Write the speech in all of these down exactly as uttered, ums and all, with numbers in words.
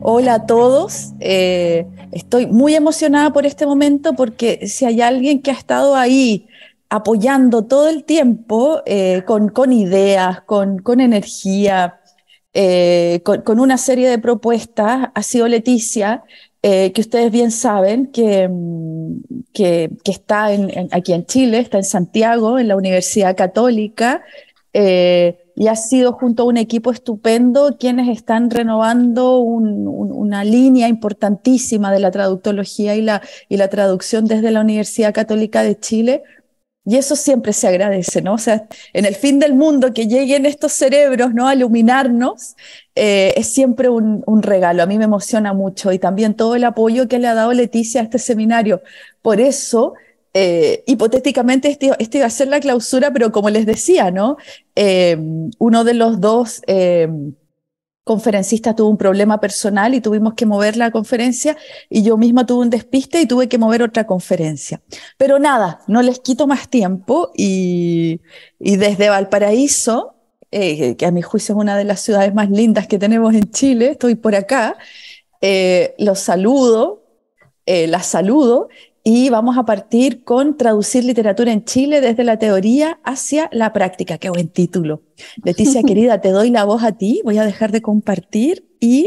Hola a todos. Eh, estoy muy emocionada por este momento porque si hay alguien que ha estado ahí apoyando todo el tiempo eh, con, con ideas, con, con energía, eh, con, con una serie de propuestas, ha sido Leticia, eh, que ustedes bien saben que, mm, que, que está en, en- aquí en Chile, está en Santiago, en la Universidad Católica, eh, y ha sido junto a un equipo estupendo quienes están renovando un- un- una línea importantísima de la traductología y la, y la traducción desde la Universidad Católica de Chile. Y eso siempre se agradece, ¿no? O sea, en el fin del mundo que lleguen estos cerebros, ¿no? A iluminarnos, eh, es siempre un, un regalo. A mí me emociona mucho y también todo el apoyo que le ha dado Leticia a este seminario. Por eso, eh, hipotéticamente, este, este iba a ser la clausura, pero como les decía, ¿no? Eh, uno de los dos... eh, conferencista tuvo un problema personal y tuvimos que mover la conferencia y yo misma tuve un despiste y tuve que mover otra conferencia. Pero nada, no les quito más tiempo y, y desde Valparaíso, eh, que a mi juicio es una de las ciudades más lindas que tenemos en Chile, estoy por acá, eh, los saludo, eh, las saludo y vamos a partir con Traducir literatura en Chile desde la teoría hacia la práctica. Qué buen título. Leticia, querida, te doy la voz a ti, voy a dejar de compartir y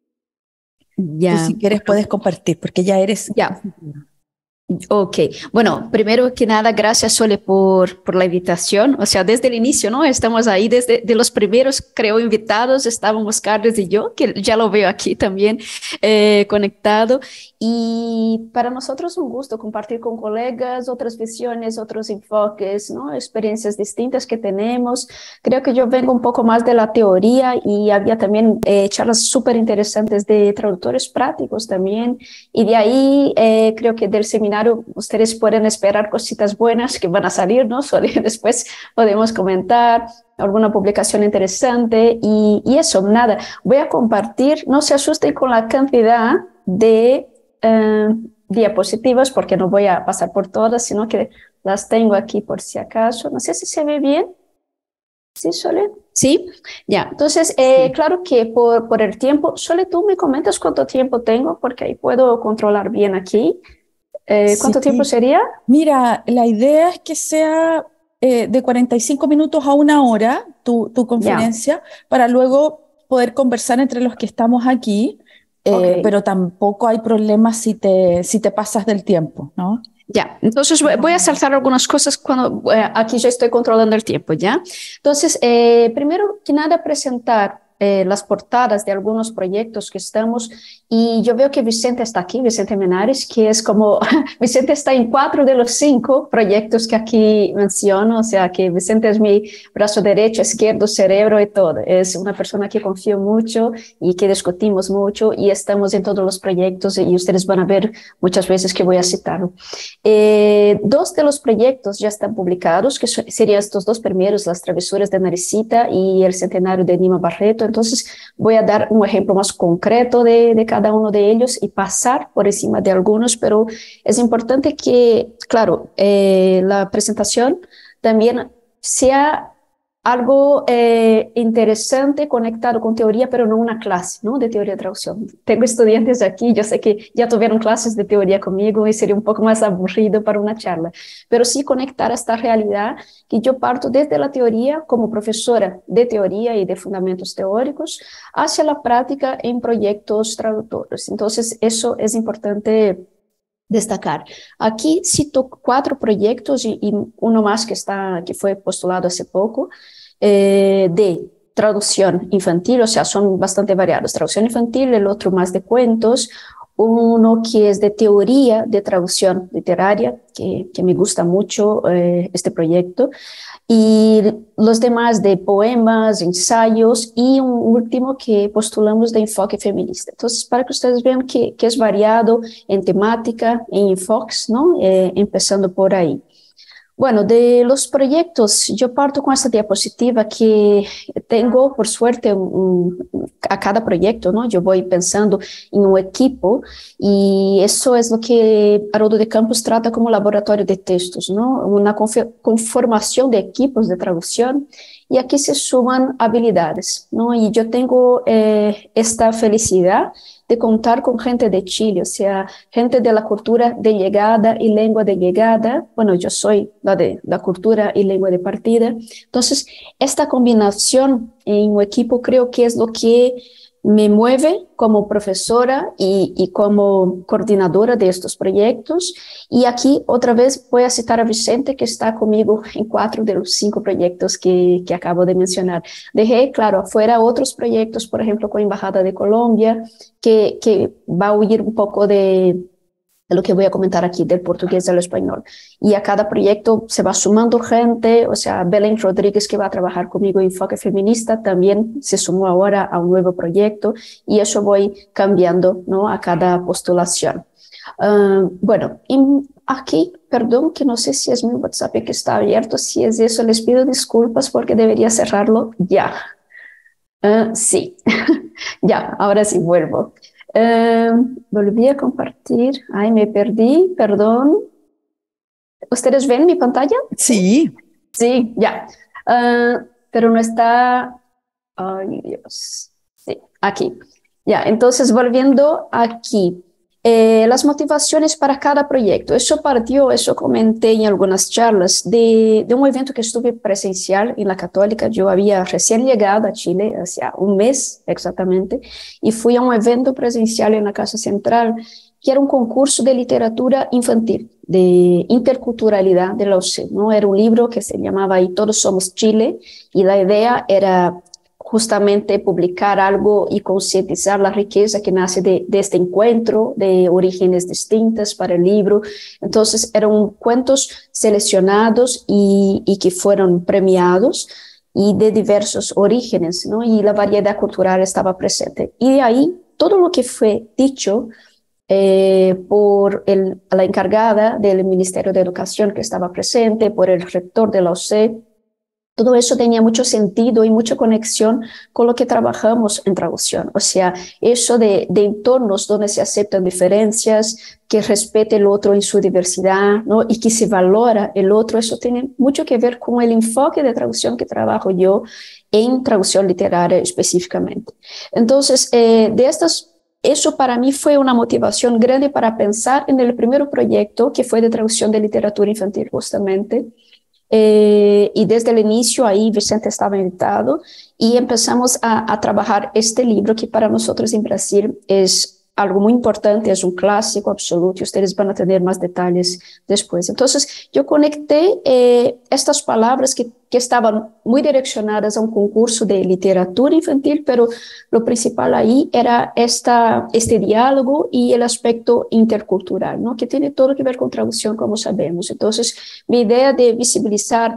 tú Ya, si quieres puedes bueno, compartir porque ya eres... ya, ok. Bueno, primero que nada, gracias Sole por, por la invitación. O sea, desde el inicio, ¿no? Estamos ahí desde de los primeros, creo, invitados, estábamos Carlos y yo, que ya lo veo aquí también eh, conectado. Y para nosotros un gusto compartir con colegas otras visiones, otros enfoques, ¿no? Experiencias distintas que tenemos. Creo que yo vengo un poco más de la teoría y había también eh, charlas súper interesantes de traductores prácticos también. Y de ahí eh, creo que del seminario ustedes pueden esperar cositas buenas que van a salir, ¿no? Solo después podemos comentar alguna publicación interesante y, y eso, nada, voy a compartir, no se asusten con la cantidad de eh, diapositivas porque no voy a pasar por todas, sino que las tengo aquí por si acaso. No sé si se ve bien. ¿Sí, Sole? Sí, ya. Entonces, eh, Sí, claro que por, por el tiempo, Sole, tú me comentas cuánto tiempo tengo, porque ahí puedo controlar bien aquí. Eh, ¿cuánto tiempo sí. sería? Mira, la idea es que sea eh, de cuarenta y cinco minutos a una hora tu, tu Ya, conferencia para luego poder conversar entre los que estamos aquí, ok. eh, pero tampoco hay problema si te, si te pasas del tiempo, ¿no? Ya, entonces voy voy a saltar algunas cosas cuando eh, aquí ya estoy controlando el tiempo, ¿ya? Entonces, eh, primero que nada, presentar eh, las portadas de algunos proyectos que estamos, y yo veo que Vicente está aquí, Vicente Menares, que es como, Vicente está en cuatro de los cinco proyectos que aquí menciono, o sea que Vicente es mi brazo derecho, izquierdo, cerebro y todo, es una persona que confío mucho y que discutimos mucho y estamos en todos los proyectos y ustedes van a ver muchas veces que voy a citarlo. Eh, dos de los proyectos ya están publicados, que so- serían estos dos primeros, Las Travesuras de Naricita y El Centenario de Nima Barreto. Entonces, voy a dar un ejemplo más concreto de, de cada uno de ellos y pasar por encima de algunos, pero es importante que, claro, eh, la presentación también sea algo eh, interesante conectado con teoría, pero no una clase, ¿no? De teoría de traducción. Tengo estudiantes aquí, yo sé que ya tuvieron clases de teoría conmigo y sería un poco más aburrido para una charla, pero sí conectar esta realidad que yo parto desde la teoría como profesora de teoría y de fundamentos teóricos hacia la práctica en proyectos traductores. Entonces, eso es importante destacar. Aquí cito cuatro proyectos y, y uno más que, está, que fue postulado hace poco, eh, de traducción infantil, o sea, son bastante variados. Traducción infantil, el otro más de cuentos, uno que es de teoría de traducción literaria, que, que me gusta mucho eh, este proyecto, y los demás de poemas, ensayos y un último que postulamos de enfoque feminista. Entonces, para que ustedes vean que, que es variado en temática, en enfoques, ¿no? Eh, empezando por ahí. Bueno, de los proyectos, yo parto con esta diapositiva que tengo, por suerte, un, un, a cada proyecto, ¿no? Yo voy pensando en un equipo y eso es lo que Haroldo de Campos trata como laboratorio de textos, ¿no? Una conformación de equipos de traducción y aquí se suman habilidades, ¿no? Y yo tengo eh, esta felicidad de contar con gente de Chile, o sea, gente de la cultura de llegada y lengua de llegada. Bueno, yo soy la de la cultura y lengua de partida. Entonces, esta combinación en un equipo creo que es lo que me mueve como profesora y, y como coordinadora de estos proyectos. Y aquí otra vez voy a citar a Vicente, que está conmigo en cuatro de los cinco proyectos que, que acabo de mencionar. Dejé, claro, afuera otros proyectos, por ejemplo, con Embajada de Colombia, que, que va a huir un poco de, de lo que voy a comentar aquí, del portugués al español. Y a cada proyecto se va sumando gente, o sea, Belén Rodríguez, que va a trabajar conmigo en Enfoque Feminista, también se sumó ahora a un nuevo proyecto, y eso voy cambiando, ¿no?, a cada postulación. Uh, bueno, y aquí, perdón, que no sé si es mi WhatsApp que está abierto. Si es eso, les pido disculpas porque debería cerrarlo ya. Uh, sí, ya, ahora sí vuelvo. Uh, volví a compartir. Ay, me perdí, perdón. ¿Ustedes ven mi pantalla? Sí. Sí, ya. Uh, pero no está... Ay, Dios. Sí, aquí. Ya, entonces volviendo aquí. Eh, las motivaciones para cada proyecto. Eso partió, eso comenté en algunas charlas, de, de un evento que estuve presencial en la Católica. Yo había recién llegado a Chile, hacía un mes exactamente, y fui a un evento presencial en la Casa Central, que era un concurso de literatura infantil, de interculturalidad de la U C, ¿no? Era un libro que se llamaba Y Todos Somos Chile, y la idea era justamente publicar algo y concientizar la riqueza que nace de, de este encuentro de orígenes distintas para el libro. Entonces eran cuentos seleccionados y, y que fueron premiados, y de diversos orígenes, ¿no? Y la variedad cultural estaba presente. Y de ahí todo lo que fue dicho eh, por el, la encargada del Ministerio de Educación, que estaba presente, por el rector de la U C, todo eso tenía mucho sentido y mucha conexión con lo que trabajamos en traducción. O sea, eso de, de entornos donde se aceptan diferencias, que respete el otro en su diversidad, ¿no?, y que se valora el otro, eso tiene mucho que ver con el enfoque de traducción que trabajo yo en traducción literaria específicamente. Entonces, eh, de estas... Eso para mí fue una motivación grande para pensar en el primer proyecto, que fue de traducción de literatura infantil justamente. Eh, y desde el inicio ahí Vicente estaba invitado y empezamos a, a trabajar este libro, que para nosotros en Brasil es algo muy importante, es un clásico absoluto, y ustedes van a tener más detalles después. Entonces yo conecté eh, estas palabras que, que estaban muy direccionadas a un concurso de literatura infantil, pero lo principal ahí era esta, este diálogo y el aspecto intercultural, ¿no?, que tiene todo que ver con traducción, como sabemos. Entonces mi idea de visibilizar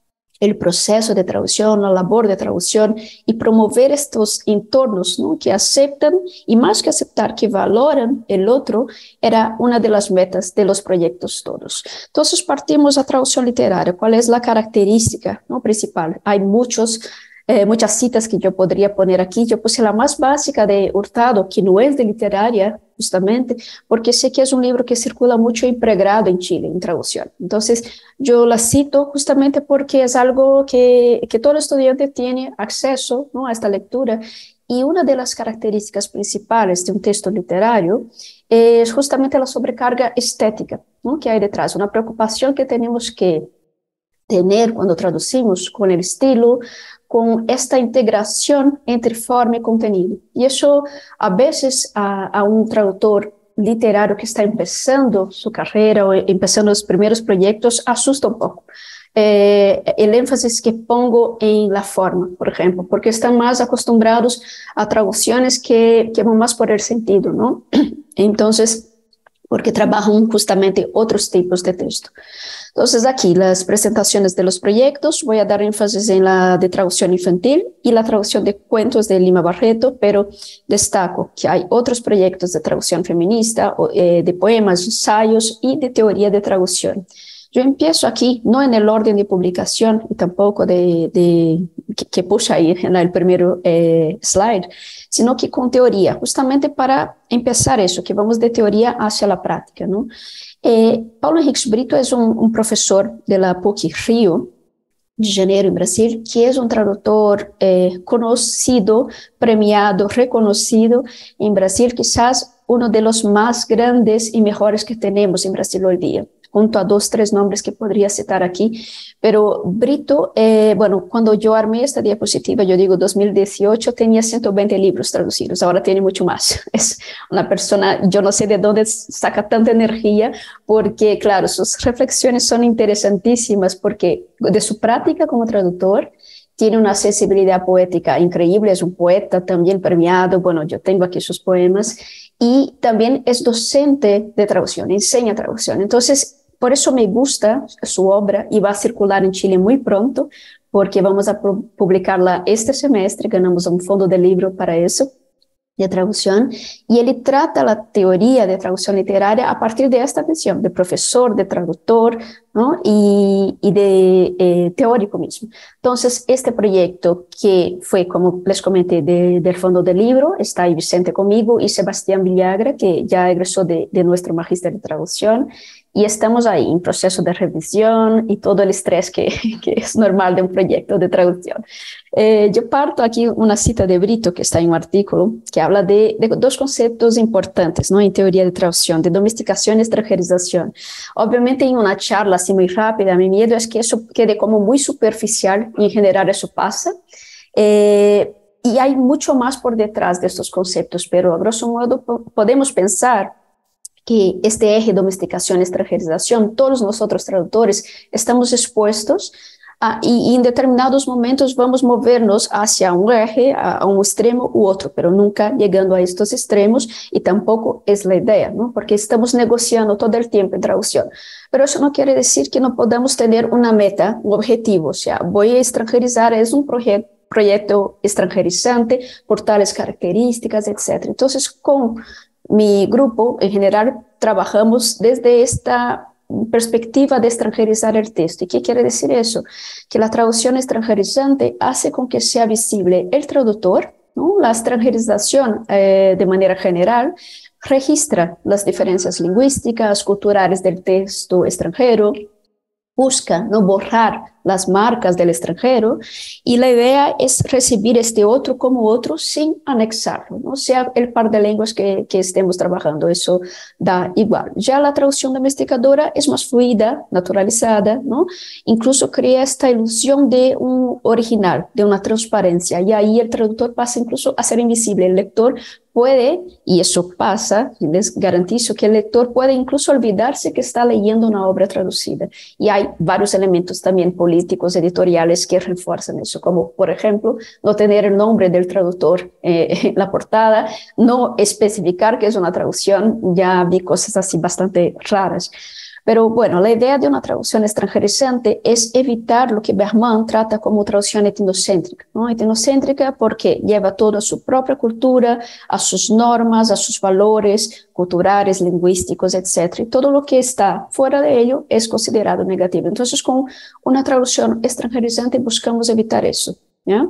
el proceso de traducción, la labor de traducción, y promover estos entornos, ¿no?, que aceptan, y más que aceptar, que valoran el otro, era una de las metas de los proyectos todos. Entonces partimos a traducción literaria. ¿Cuál es la característica, ¿no?, principal? Hay muchos Eh, muchas citas que yo podría poner aquí. Yo puse la más básica de Hurtado, que no es de literaria, justamente, porque sé que es un libro que circula mucho impregnado en Chile, en traducción. Entonces, yo la cito justamente porque es algo que, que todo estudiante tiene acceso, ¿no?, a esta lectura. Y una de las características principales de un texto literario es justamente la sobrecarga estética, ¿no?, que hay detrás, una preocupación que tenemos que tener cuando traducimos con el estilo, con esta integración entre forma y contenido. Y eso a veces a, a un traductor literario que está empezando su carrera o empezando los primeros proyectos asusta un poco. Eh, el énfasis que pongo en la forma, por ejemplo, porque están más acostumbrados a traducciones que, que van más por el sentido, ¿no? Entonces, porque trabajan justamente otros tipos de texto. Entonces, aquí las presentaciones de los proyectos, voy a dar énfasis en la de traducción infantil y la traducción de cuentos de Lima Barreto, pero destaco que hay otros proyectos de traducción feminista, eh, de poemas, ensayos y de teoría de traducción. Yo empiezo aquí, no en el orden de publicación y tampoco de, de que, que puse ahí en el primer eh, slide, sino que con teoría, justamente para empezar eso, que vamos de teoría hacia la práctica, ¿no? Eh, Paulo Henriques Brito es un, un profesor de la PUC Río, de Janeiro, en Brasil, que es un traductor eh, conocido, premiado, reconocido en Brasil, quizás uno de los más grandes y mejores que tenemos en Brasil hoy día, junto a dos, tres nombres que podría citar aquí. Pero Brito, eh, bueno, cuando yo armé esta diapositiva, yo digo dos mil dieciocho, tenía ciento veinte libros traducidos, ahora tiene mucho más. Es una persona, yo no sé de dónde saca tanta energía, porque claro, sus reflexiones son interesantísimas, porque de su práctica como traductor, tiene una sensibilidad poética increíble, es un poeta también premiado, bueno, yo tengo aquí sus poemas, y también es docente de traducción, enseña traducción. Entonces, por eso me gusta su obra y va a circular en Chile muy pronto, porque vamos a publicarla este semestre, ganamos un fondo de libro para eso, de traducción, y él trata la teoría de traducción literaria a partir de esta visión, de profesor, de traductor, ¿no? y, y de eh, teórico mismo. Entonces, este proyecto que fue, como les comenté, de, del fondo del libro, está ahí Vicente conmigo y Sebastián Villagra, que ya egresó de, de nuestro magíster de traducción, y estamos ahí en proceso de revisión y todo el estrés que, que es normal de un proyecto de traducción. Eh, yo parto aquí una cita de Brito que está en un artículo que habla de, de dos conceptos importantes, ¿no? En teoría de traducción, de domesticación y extranjerización. Obviamente en una charla así muy rápida, mi miedo es que eso quede como muy superficial y en general eso pasa. Eh, y hay mucho más por detrás de estos conceptos, pero a grosso modo podemos pensar que este eje domesticación, extranjerización, todos nosotros traductores estamos expuestos a, y, y en determinados momentos vamos movernos hacia un eje, a, a un extremo u otro, pero nunca llegando a estos extremos y tampoco es la idea, ¿no? Porque estamos negociando todo el tiempo en traducción. Pero eso no quiere decir que no podamos tener una meta, un objetivo, o sea, voy a extranjerizar, es un proyecto, proyecto extranjerizante por tales características, etcétera. Entonces, con mi grupo, en general, trabajamos desde esta perspectiva de extranjerizar el texto. ¿Y qué quiere decir eso? Que la traducción extranjerizante hace con que sea visible el traductor, ¿no? La extranjerización, eh, de manera general, registra las diferencias lingüísticas, culturales del texto extranjero, busca no borrar las marcas del extranjero, y la idea es recibir este otro como otro sin anexarlo, ¿no? Sea el par de lenguas que, que estemos trabajando, eso da igual. Ya la traducción domesticadora es más fluida, naturalizada, ¿no? Incluso crea esta ilusión de un original, de una transparencia, y ahí el traductor pasa incluso a ser invisible. El lector puede, y eso pasa, les garantizo que el lector puede incluso olvidarse que está leyendo una obra traducida. Y hay varios elementos también políticos, editoriales que refuerzan eso, como por ejemplo, no tener el nombre del traductor eh, en la portada, no especificar que es una traducción, ya vi cosas así bastante raras. Pero bueno, la idea de una traducción extranjerizante es evitar lo que Berman trata como traducción etnocéntrica, ¿no? Etnocéntrica porque lleva todo a su propia cultura, a sus normas, a sus valores culturales, lingüísticos, etcétera. Y todo lo que está fuera de ello es considerado negativo. Entonces, con una traducción extranjerizante buscamos evitar eso, ¿ya?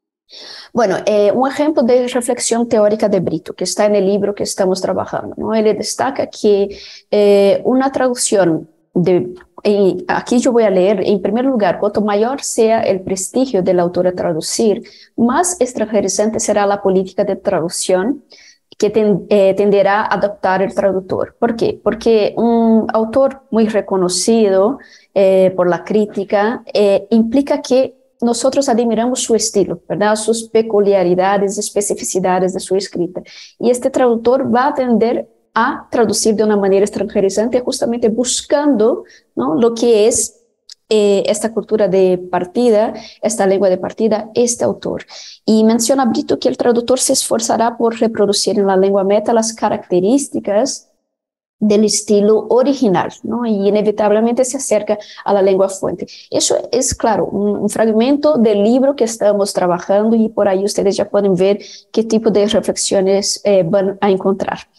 Bueno, eh, un ejemplo de reflexión teórica de Brito, que está en el libro que estamos trabajando, ¿no? Él destaca que eh, una traducción, de, eh, aquí yo voy a leer, en primer lugar, cuanto mayor sea el prestigio del autor a traducir, más extranjerizante será la política de traducción que ten, eh, tenderá a adoptar el traductor. ¿Por qué? Porque un autor muy reconocido eh, por la crítica eh, implica que nosotros admiramos su estilo, ¿verdad? Sus peculiaridades, especificidades de su escrita. Y este traductor va a tender a traducir de una manera extranjerizante, justamente buscando, ¿no?, lo que es eh, esta cultura de partida, esta lengua de partida, este autor. Y menciona Brito que el traductor se esforzará por reproducir en la lengua meta las características del estilo original, ¿no? Y inevitablemente se acerca a la lengua fuente. Eso es, claro, un, un fragmento del libro que estamos trabajando, y por ahí ustedes ya pueden ver qué tipo de reflexiones eh, van a encontrar.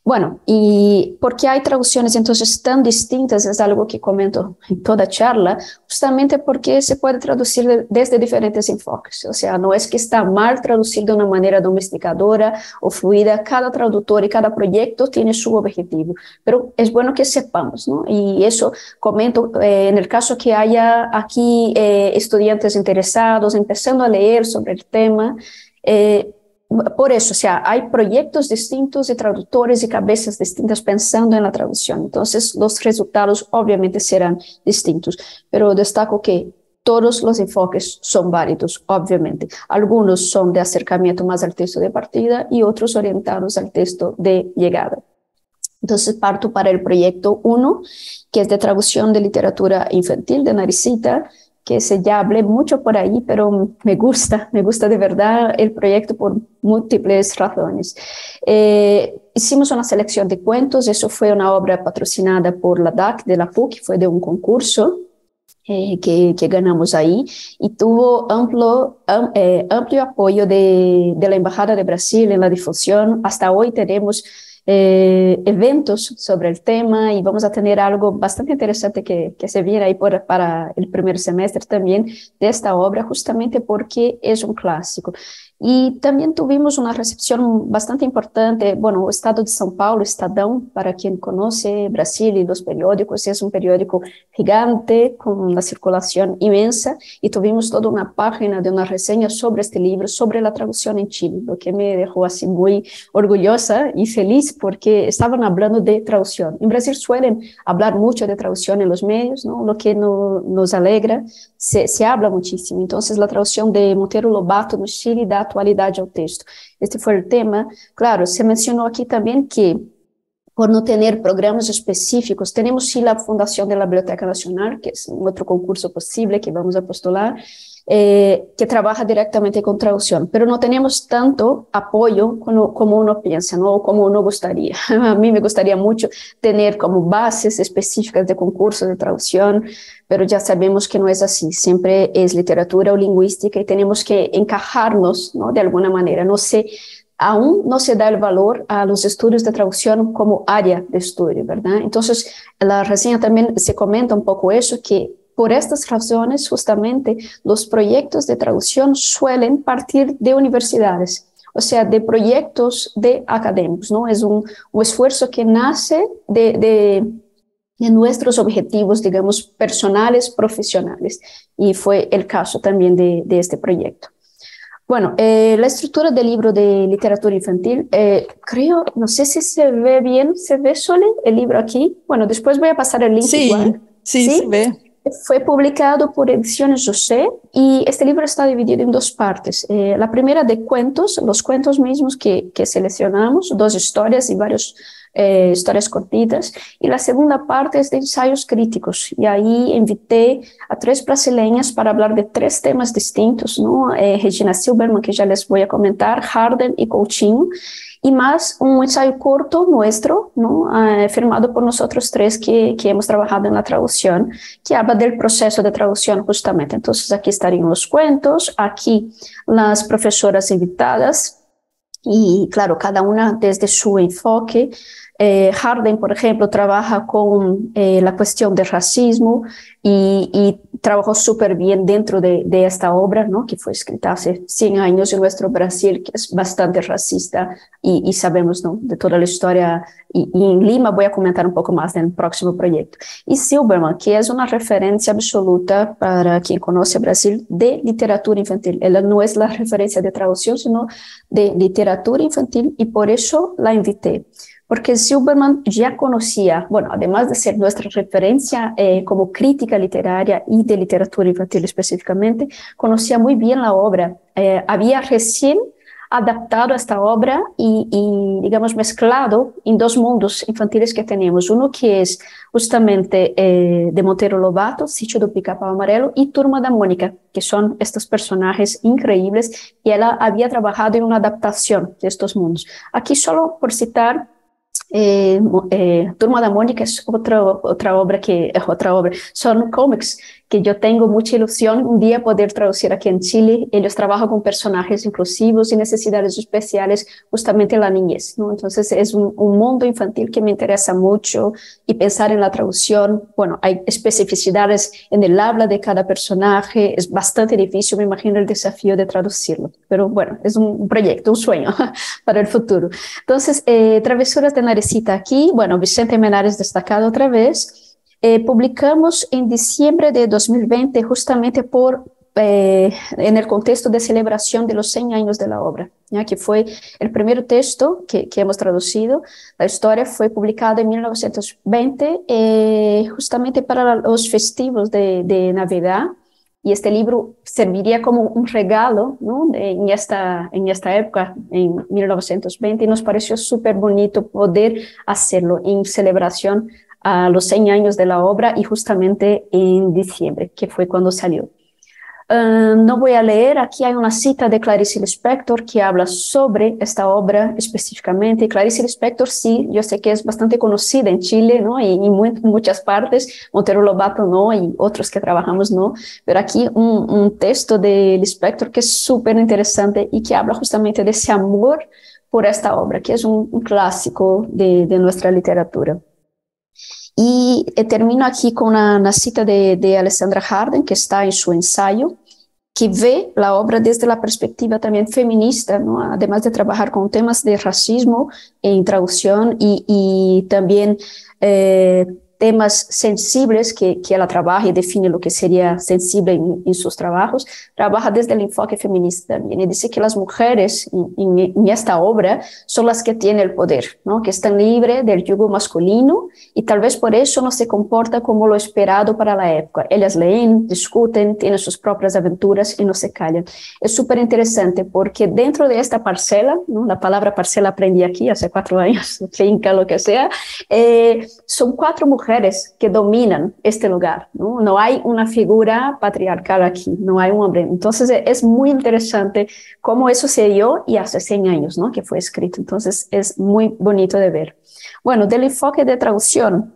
Bueno, y porque hay traducciones entonces tan distintas, es algo que comento en toda charla, justamente porque se puede traducir de, desde diferentes enfoques. O sea, no es que está mal traducir de una manera domesticadora o fluida, cada traductor y cada proyecto tiene su objetivo, pero es bueno que sepamos, ¿no? Y eso comento eh, en el caso que haya aquí eh, estudiantes interesados, empezando a leer sobre el tema, eh, por eso, o sea, hay proyectos distintos y traductores y cabezas distintas pensando en la traducción. Entonces, los resultados obviamente serán distintos, pero destaco que todos los enfoques son válidos, obviamente. Algunos son de acercamiento más al texto de partida y otros orientados al texto de llegada. Entonces, parto para el proyecto uno, que es de traducción de literatura infantil de Naricita, que se ya hablé mucho por ahí, pero me gusta, me gusta de verdad el proyecto por múltiples razones. Eh, hicimos una selección de cuentos, eso fue una obra patrocinada por la D A C de la P U C, fue de un concurso eh, que, que ganamos ahí, y tuvo amplio, am, eh, amplio apoyo de, de la Embajada de Brasil en la difusión. Hasta hoy tenemos Eh, eventos sobre el tema y vamos a tener algo bastante interesante que, que se viene ahí por, para el primer semestre también de esta obra, justamente porque es un clásico. Y también tuvimos una recepción bastante importante. Bueno, o Estado de São Paulo, Estadão, para quien conoce Brasil y los periódicos, es un periódico gigante con una circulación inmensa, y tuvimos toda una página de una reseña sobre este libro, sobre la traducción en Chile, lo que me dejó así muy orgullosa y feliz, porque estaban hablando de traducción. En Brasil suelen hablar mucho de traducción en los medios, ¿no? Lo que no, nos alegra, se, se habla muchísimo. Entonces, la traducción de Monteiro Lobato no Chile da actualidade ao texto. Este foi o tema. Claro, se mencionou aqui também que, por não ter programas específicos, temos sim a Fundação da Biblioteca Nacional, que é um outro concurso possível que vamos a postular, eh, que trabaja directamente con traducción, pero no tenemos tanto apoyo como, como uno piensa, ¿no? O como uno gustaría. A mí me gustaría mucho tener como bases específicas de concursos de traducción, pero ya sabemos que no es así, siempre es literatura o lingüística y tenemos que encajarnos, ¿no? De alguna manera. No sé, aún no se da el valor a los estudios de traducción como área de estudio, ¿verdad? Entonces, la reseña también se comenta un poco eso, que por estas razones, justamente, los proyectos de traducción suelen partir de universidades, o sea, de proyectos de académicos, ¿no? Es un, un esfuerzo que nace de, de, de nuestros objetivos, digamos, personales, profesionales, y fue el caso también de, de este proyecto. Bueno, eh, la estructura del libro de literatura infantil, eh, creo, no sé si se ve bien, ¿se ve solo el libro aquí? Bueno, después voy a pasar el link. Sí, igual. sí, ¿Sí? se ve. Fue publicado por Ediciones José y este libro está dividido en dos partes. Eh, la primera de cuentos, los cuentos mismos que, que seleccionamos, dos historias y varias eh, historias cortitas. Y la segunda parte es de ensayos críticos. Y ahí invité a tres brasileñas para hablar de tres temas distintos, ¿no? Eh, Regina Silberman, que ya les voy a comentar, Harden y Coutinho. Y más un ensayo corto nuestro, ¿no? Eh, firmado por nosotros tres que, que hemos trabajado en la traducción, que habla del proceso de traducción justamente. Entonces aquí estarían los cuentos, aquí las profesoras invitadas y claro, cada una desde su enfoque. Eh, Harden, por ejemplo, trabaja con eh, la cuestión del racismo y, y trabajó súper bien dentro de, de esta obra, ¿no? Que fue escrita hace cien años en nuestro Brasil, que es bastante racista y, y sabemos, ¿no? De toda la historia. Y, y en Lima voy a comentar un poco más en el próximo proyecto. Y Silberman, que es una referencia absoluta para quien conoce Brasil de literatura infantil. Ella no es la referencia de traducción, sino de literatura infantil y por eso la invité. Porque Silberman ya conocía, bueno, además de ser nuestra referencia eh, como crítica literaria y de literatura infantil específicamente, conocía muy bien la obra. Eh, había recién adaptado esta obra y, y, digamos, mezclado en dos mundos infantiles que tenemos. Uno que es justamente eh, de Monteiro Lobato, Sítio do Pica-Pau Amarelo, y Turma da Mônica, que son estos personajes increíbles, y ella había trabajado en una adaptación de estos mundos. Aquí solo por citar Eh, eh, Turma da Mônica es otra, otra obra que es otra obra, son cómics que yo tengo mucha ilusión un día poder traducir aquí en Chile. Ellos trabajan con personajes inclusivos y necesidades especiales justamente en la niñez, ¿no? Entonces es un, un mundo infantil que me interesa mucho y pensar en la traducción. Bueno, hay especificidades en el habla de cada personaje, es bastante difícil, me imagino el desafío de traducirlo, pero bueno, es un proyecto, un sueño para el futuro. Entonces, eh, Travesuras de Narecita aquí, bueno, Vicente Menares destacado otra vez. Eh, publicamos en diciembre de dos mil veinte justamente por, eh, en el contexto de celebración de los cien años de la obra, ¿ya? Que fue el primer texto que, que hemos traducido. La historia fue publicada en mil novecientos veinte, eh, justamente para los festivos de, de Navidad, y este libro serviría como un regalo, ¿no? en, esta, en esta época, en mil novecientos veinte, y nos pareció súper bonito poder hacerlo en celebración a los cien años de la obra y justamente en diciembre, que fue cuando salió. Uh, no voy a leer, aquí hay una cita de Clarice Lispector que habla sobre esta obra específicamente. Clarice Lispector, sí, yo sé que es bastante conocida en Chile, ¿no? Y en muy, muchas partes, Monteiro Lobato no, y otros que trabajamos no, pero aquí un, un texto de Lispector que es súper interesante y que habla justamente de ese amor por esta obra, que es un, un clásico de, de nuestra literatura. Y eh, termino aquí con una, una cita de, de Alessandra Harden, que está en su ensayo, que ve la obra desde la perspectiva también feminista, ¿no? Además de trabajar con temas de racismo en traducción y, y también eh, temas sensibles que, que ella trabaja y define lo que sería sensible en, en sus trabajos, trabaja desde el enfoque feminista también y dice que las mujeres en, en, en esta obra son las que tienen el poder, ¿no? Que están libres del yugo masculino y tal vez por eso no se comporta como lo esperado para la época. Ellas leen, discuten, tienen sus propias aventuras y no se callan. Es súper interesante porque dentro de esta parcela, ¿no? La palabra parcela aprendí aquí hace cuatro años, finca, lo que sea, eh, son cuatro mujeres que dominan este lugar, ¿no? No hay una figura patriarcal aquí, no hay un hombre. Entonces es muy interesante cómo eso se dio y hace cien años, ¿no? Que fue escrito. Entonces es muy bonito de ver. Bueno, del enfoque de traducción,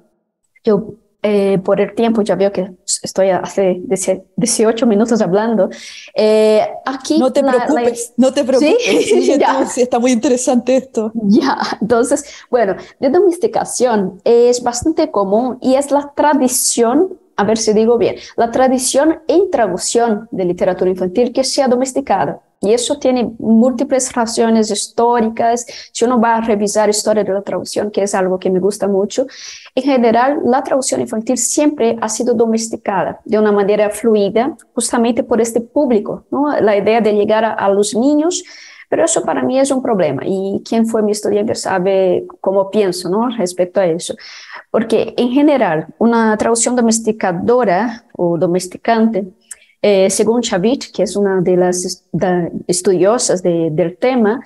yo eh, por el tiempo ya veo que estoy hace dieciocho minutos hablando. Eh, aquí no te la, preocupes, la... no te preocupes. ¿Sí? Sí, Ya. sí, está muy interesante esto. Ya, entonces, bueno, de domesticación es bastante común y es la tradición, a ver si digo bien, la tradición en traducción de literatura infantil que sea domesticada. Y eso tiene múltiples razones históricas. Si uno va a revisar historia de la traducción, que es algo que me gusta mucho, en general, la traducción infantil siempre ha sido domesticada de una manera fluida, justamente por este público, ¿no? La idea de llegar a, a los niños, pero eso para mí es un problema. Y quien fue mi estudiante sabe cómo pienso, ¿no? Respecto a eso. Porque en general, una traducción domesticadora o domesticante, Eh, según Chavit, que es una de las da, estudiosas de, del tema,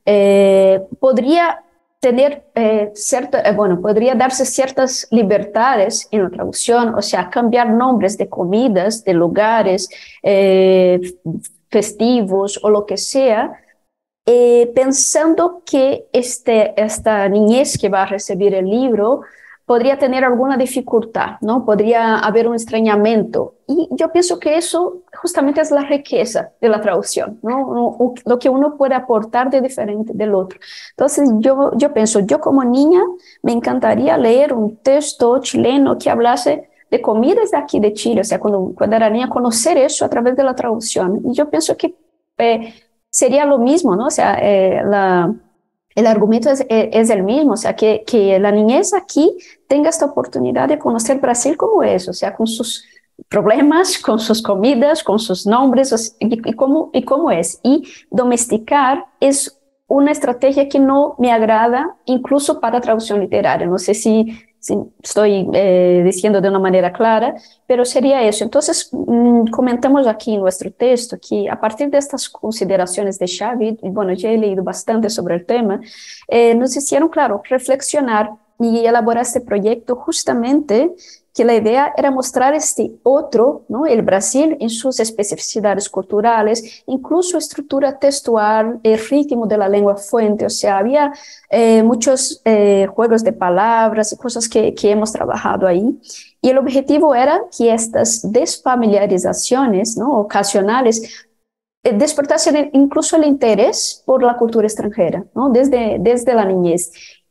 eh, podría tener eh, cierta, eh, bueno, podría darse ciertas libertades en la traducción, o sea, cambiar nombres de comidas, de lugares, eh, festivos o lo que sea, eh, pensando que este, esta niñez que va a recibir el libro podría tener alguna dificultad, ¿no? Podría haber un extrañamiento. Y yo pienso que eso justamente es la riqueza de la traducción, ¿no? Lo que uno puede aportar de diferente del otro. Entonces, yo, yo pienso, yo como niña me encantaría leer un texto chileno que hablase de comidas de aquí de Chile, o sea, cuando, cuando era niña, conocer eso a través de la traducción. Y yo pienso que eh, sería lo mismo, ¿no? O sea, eh, la... El argumento es, es el mismo, o sea, que, que la niñez aquí tenga esta oportunidad de conocer Brasil como es, o sea, con sus problemas, con sus comidas, con sus nombres, o sea, y, y, cómo, y cómo es. Y domesticar es una estrategia que no me agrada, incluso para traducción literaria. No sé si, si estoy eh, diciendo de una manera clara, pero sería eso. Entonces, mmm, comentamos aquí en nuestro texto que a partir de estas consideraciones de Xavi, bueno, ya he leído bastante sobre el tema, eh, nos hicieron, claro, reflexionar y elaborar este proyecto justamente que la idea era mostrar este otro, ¿no? El Brasil en sus especificidades culturales, incluso estructura textual, el ritmo de la lengua fuente, o sea, había eh, muchos eh, juegos de palabras y cosas que, que hemos trabajado ahí. Y el objetivo era que estas desfamiliarizaciones, ¿no? Ocasionales despertarse incluso el interés por la cultura extranjera, ¿no? Desde, desde la niñez.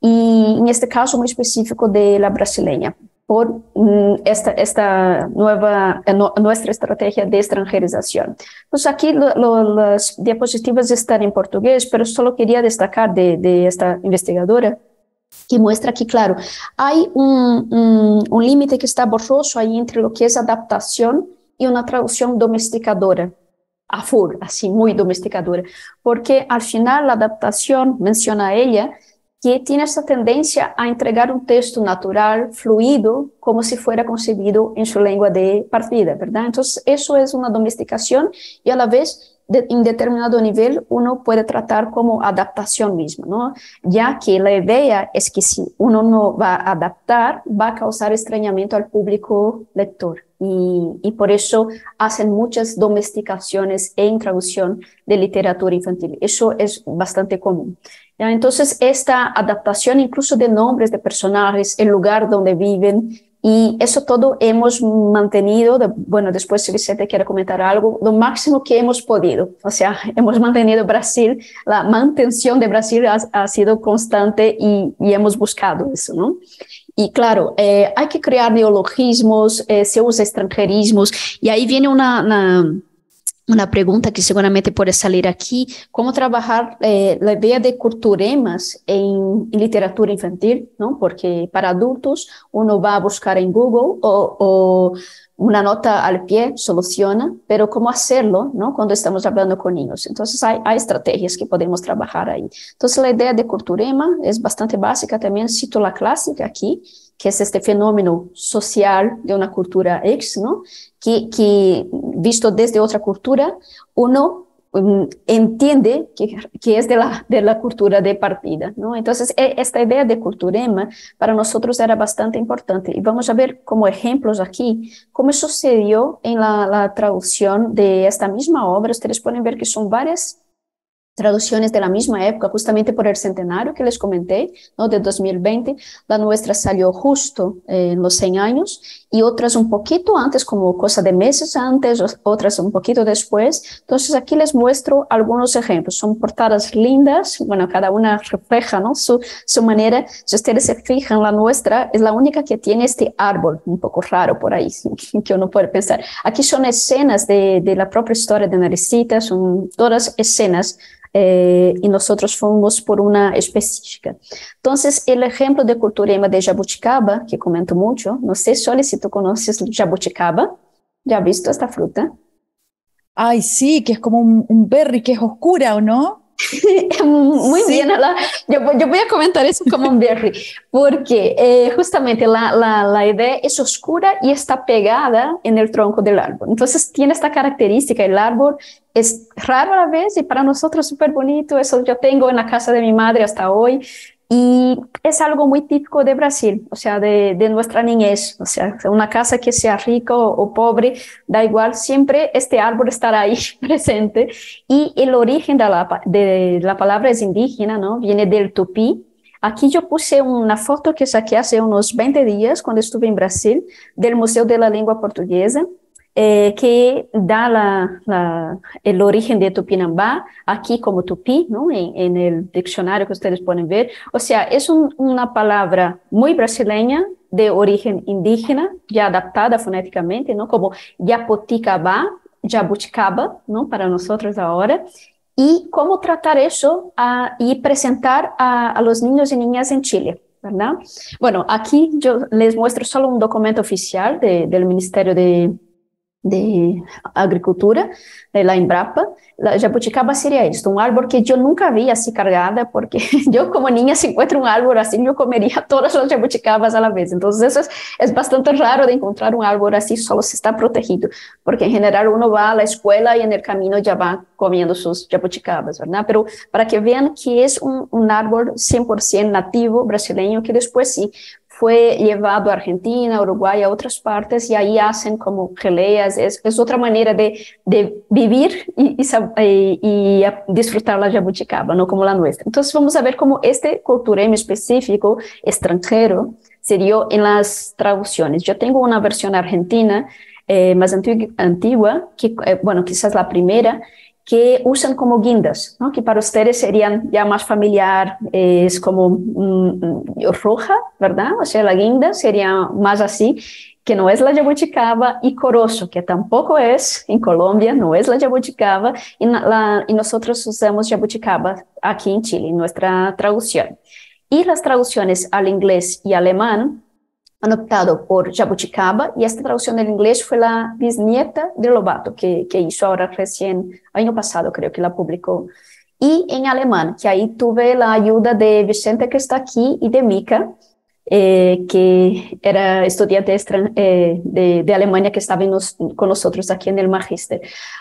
Y en este caso muy específico de la brasileña, por mm, esta, esta nueva, no, nuestra estrategia de extranjerización. Entonces aquí lo, lo, las diapositivas están en portugués, pero solo quería destacar de, de esta investigadora que muestra que, claro, hay un, un, un límite que está borroso ahí entre lo que es adaptación y una traducción domesticadora, a full, así, muy domesticadora, porque al final la adaptación, menciona ella, que tiene esa tendencia a entregar un texto natural, fluido, como si fuera concebido en su lengua de partida, ¿verdad? Entonces, eso es una domesticación y a la vez, de, en determinado nivel, uno puede tratar como adaptación misma, ¿no? Ya que la idea es que si uno no va a adaptar, va a causar extrañamiento al público lector. Y, y por eso hacen muchas domesticaciones en traducción de literatura infantil. Eso es bastante común. ¿Ya? Entonces, esta adaptación incluso de nombres de personajes, el lugar donde viven, y eso todo hemos mantenido, de, bueno, después si Vicente quiere comentar algo, lo máximo que hemos podido. O sea, hemos mantenido Brasil, la mantención de Brasil ha, ha sido constante y, y hemos buscado eso, ¿no? Y claro, eh, hay que crear neologismos, eh, se usa extranjerismos, y ahí viene una, una, una pregunta que seguramente puede salir aquí, ¿cómo trabajar eh, la idea de culturemas en, en literatura infantil? ¿No? Porque para adultos uno va a buscar en Google o, o una nota al pie soluciona, pero ¿cómo hacerlo, ¿no? Cuando estamos hablando con niños? Entonces hay, hay estrategias que podemos trabajar ahí. Entonces la idea de culturema es bastante básica, también cito la clásica aquí, que es este fenómeno social de una cultura X, ¿no? Que, que visto desde otra cultura, uno um, entiende que, que es de la, de la cultura de partida, ¿no? Entonces, esta idea de culturema para nosotros era bastante importante. Y vamos a ver como ejemplos aquí cómo sucedió en la, la traducción de esta misma obra. Ustedes pueden ver que son varias traducciones de la misma época, justamente por el centenario que les comenté, ¿no? De dos mil veinte, la nuestra salió justo eh, en los cien años, y otras un poquito antes, como cosa de meses antes, otras un poquito después. Entonces aquí les muestro algunos ejemplos, son portadas lindas, bueno, cada una refleja, ¿no? su, su manera. Si ustedes se fijan, la nuestra es la única que tiene este árbol, un poco raro por ahí, que uno puede pensar. Aquí son escenas de, de la propia historia de Naricita, son todas escenas, Eh, y nosotros fuimos por una específica. Entonces, el ejemplo de culturema de jabuticaba, que comento mucho, no sé, Sole, si tú conoces jabuticaba, ¿ya has visto esta fruta? Ay, sí, que es como un, un berry que es oscura, ¿o no? Muy Sí. bien, la, yo, yo voy a comentar eso como un berry, porque eh, justamente la, la, la idea es oscura y está pegada en el tronco del árbol. Entonces tiene esta característica, el árbol es raro a la vez y para nosotros súper bonito. Eso yo tengo en la casa de mi madre hasta hoy. Y es algo muy típico de Brasil, o sea, de, de nuestra niñez, o sea, una casa que sea rica o, o pobre, da igual, siempre este árbol estará ahí presente. Y el origen de la, de la palabra es indígena, ¿no? Viene del tupí. Aquí yo puse una foto que saqué hace unos veinte días, cuando estuve en Brasil, del Museo de la Lengua Portuguesa, Eh, que da la, la, el origen de Tupinambá, aquí como tupí, ¿no? En, en el diccionario que ustedes pueden ver. O sea, es un, una palabra muy brasileña, de origen indígena, ya adaptada fonéticamente, ¿no? Como Yapoticabá, Jabuticaba, ¿no? Para nosotros ahora. Y cómo tratar eso uh, y presentar a, a los niños y niñas en Chile, ¿verdad? Bueno, aquí yo les muestro solo un documento oficial de, del Ministerio de de Agricultura, de la Embrapa. La jabuticaba sería esto, un árbol que yo nunca vi así cargada, porque yo como niña si encuentro un árbol así, yo comería todas las jabuticabas a la vez. Entonces eso es, es bastante raro de encontrar un árbol así, solo si está protegido, porque en general uno va a la escuela y en el camino ya va comiendo sus jabuticabas, ¿verdad? Pero para que vean que es un, un árbol cien por ciento nativo brasileño, que después sí fue llevado a Argentina, Uruguay, a otras partes, y ahí hacen como geleas. Es, es otra manera de, de vivir y, y, y disfrutar la jabuticaba, no como la nuestra. Entonces vamos a ver cómo este culturema específico extranjero se dio en las traducciones. Yo tengo una versión argentina eh, más antigua, antigua que, eh, bueno, quizás la primera, que usan como guindas, ¿no? Que para ustedes serían ya más familiar, eh, es como mm, roja, ¿verdad? O sea, la guinda sería más así, que no es la jabuticaba, y corozo, que tampoco es en Colombia, no es la jabuticaba, y, la, y nosotros usamos jabuticaba aquí en Chile, en nuestra traducción. Y las traducciones al inglés y alemán han optado por jabuticaba, y esta traducción del inglés fue la bisnieta de Lobato, que, que hizo ahora recién, año pasado creo que la publicó. Y en alemán, que ahí tuve la ayuda de Vicente, que está aquí, y de Mica, eh, que era estudiante eh, de, de Alemania, que estaba nos, con nosotros aquí en el Magíster.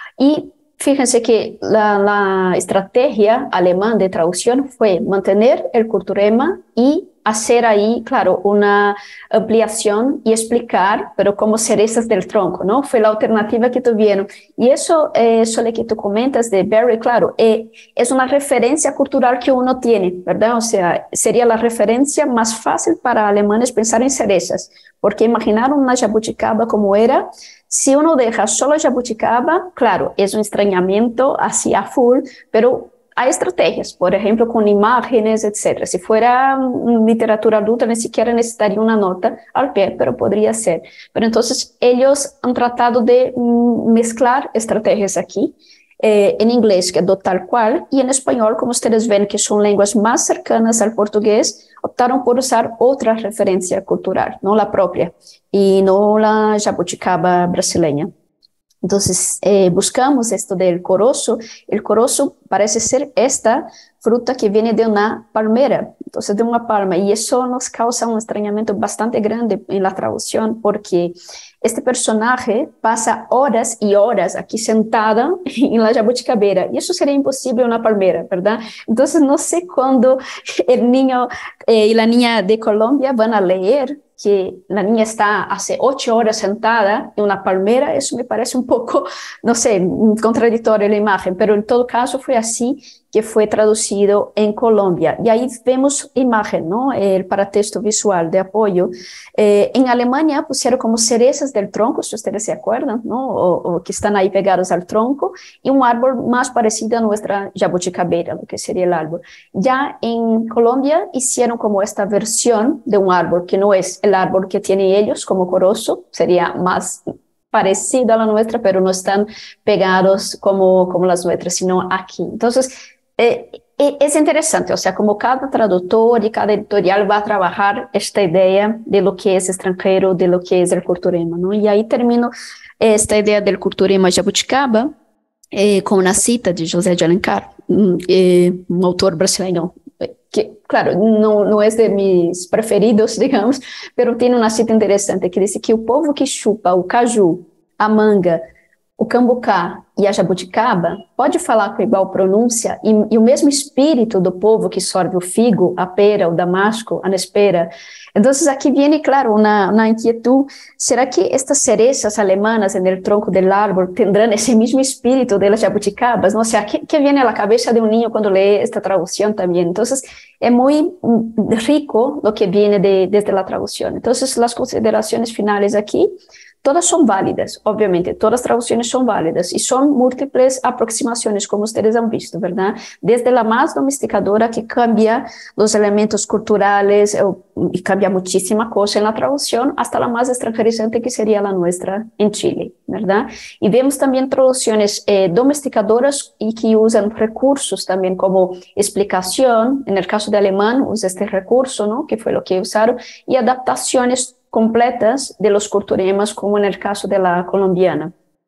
Y fíjense que la, la estrategia alemana de traducción fue mantener el culturema y hacer ahí, claro, una ampliación y explicar, pero como cerezas del tronco, ¿no? Fue la alternativa que tuvieron. Y eso, eh, eso que tú comentas de Barry, claro, eh, es una referencia cultural que uno tiene, ¿verdad? O sea, sería la referencia más fácil para alemanes pensar en cerezas, porque imaginaron una jabuticaba como era. Si uno deja solo jabuticaba, claro, es un extrañamiento hacia full, pero hay estrategias, por ejemplo, con imágenes, etcétera. Si fuera um, literatura adulta, ni siquiera necesitaría una nota al pie, pero podría ser. Pero entonces ellos han tratado de um, mezclar estrategias aquí, eh, en inglés, que es tal cual, y en español, como ustedes ven, que son lenguas más cercanas al portugués, optaron por usar otra referencia cultural, no la propia, y no la jabuticaba brasileña. Entonces, eh, buscamos esto del corozo. El corozo parece ser esta fruta que viene de una palmera, entonces de una palma, y eso nos causa un extrañamiento bastante grande en la traducción, porque este personaje pasa horas y horas aquí sentada en la jabuticabera, y eso sería imposible en una palmera, ¿verdad? Entonces, no sé cuándo el niño eh, y la niña de Colombia van a leer que la niña está hace ocho horas sentada en una palmera. Eso me parece un poco, no sé, contradictorio la imagen, pero en todo caso fue así que fue traducido en Colombia. Y ahí vemos imagen, ¿no? El paratexto visual de apoyo. Eh, en Alemania pusieron como cerezas del tronco, si ustedes se acuerdan, ¿no? O, o que están ahí pegadas al tronco, y un árbol más parecido a nuestra jabuticabera, lo que sería el árbol. Ya en Colombia hicieron como esta versión de un árbol, que no es el árbol que tienen ellos como corozo, sería más parecida a la nuestra, pero no están pegados como, como las nuestras, sino aquí. Entonces, eh, es interesante, o sea, como cada traductor y cada editorial va a trabajar esta idea de lo que es extranjero, de lo que es el culturema, ¿no? Y ahí termino esta idea del culturema jabuticaba eh, con una cita de José de Alencar, un, eh, un autor brasileño, que, claro, no, no es de mis preferidos, digamos, pero tiene una cita interesante que dice que o povo que chupa o caju, a manga, o cambucá e a jabuticaba pode falar com igual pronúncia, e, e o mesmo espírito do povo que sorve o figo, a pera, o damasco, a nespera. Entonces aquí viene, claro, una, una inquietud. ¿Será que estas cerezas alemanas en el tronco del árbol tendrán ese mismo espíritu de las jabuticabas? ¿No? O sea, ¿qué, qué viene a la cabeza de un niño cuando lee esta traducción también? Entonces, es muy rico lo que viene de, desde la traducción. Entonces, las consideraciones finales aquí, todas son válidas, obviamente, todas las traducciones son válidas y son múltiples aproximaciones, como ustedes han visto, ¿verdad? Desde la más domesticadora, que cambia los elementos culturales y cambia muchísima cosa en la traducción, hasta la más extranjerizante, que sería la nuestra en Chile, ¿verdad? Y vemos también traducciones eh, domesticadoras y que usan recursos también como explicación. En el caso de alemán usa este recurso, ¿no? Que fue lo que usaron, y adaptaciones completas de los culturemas, como en el caso de la colombiana.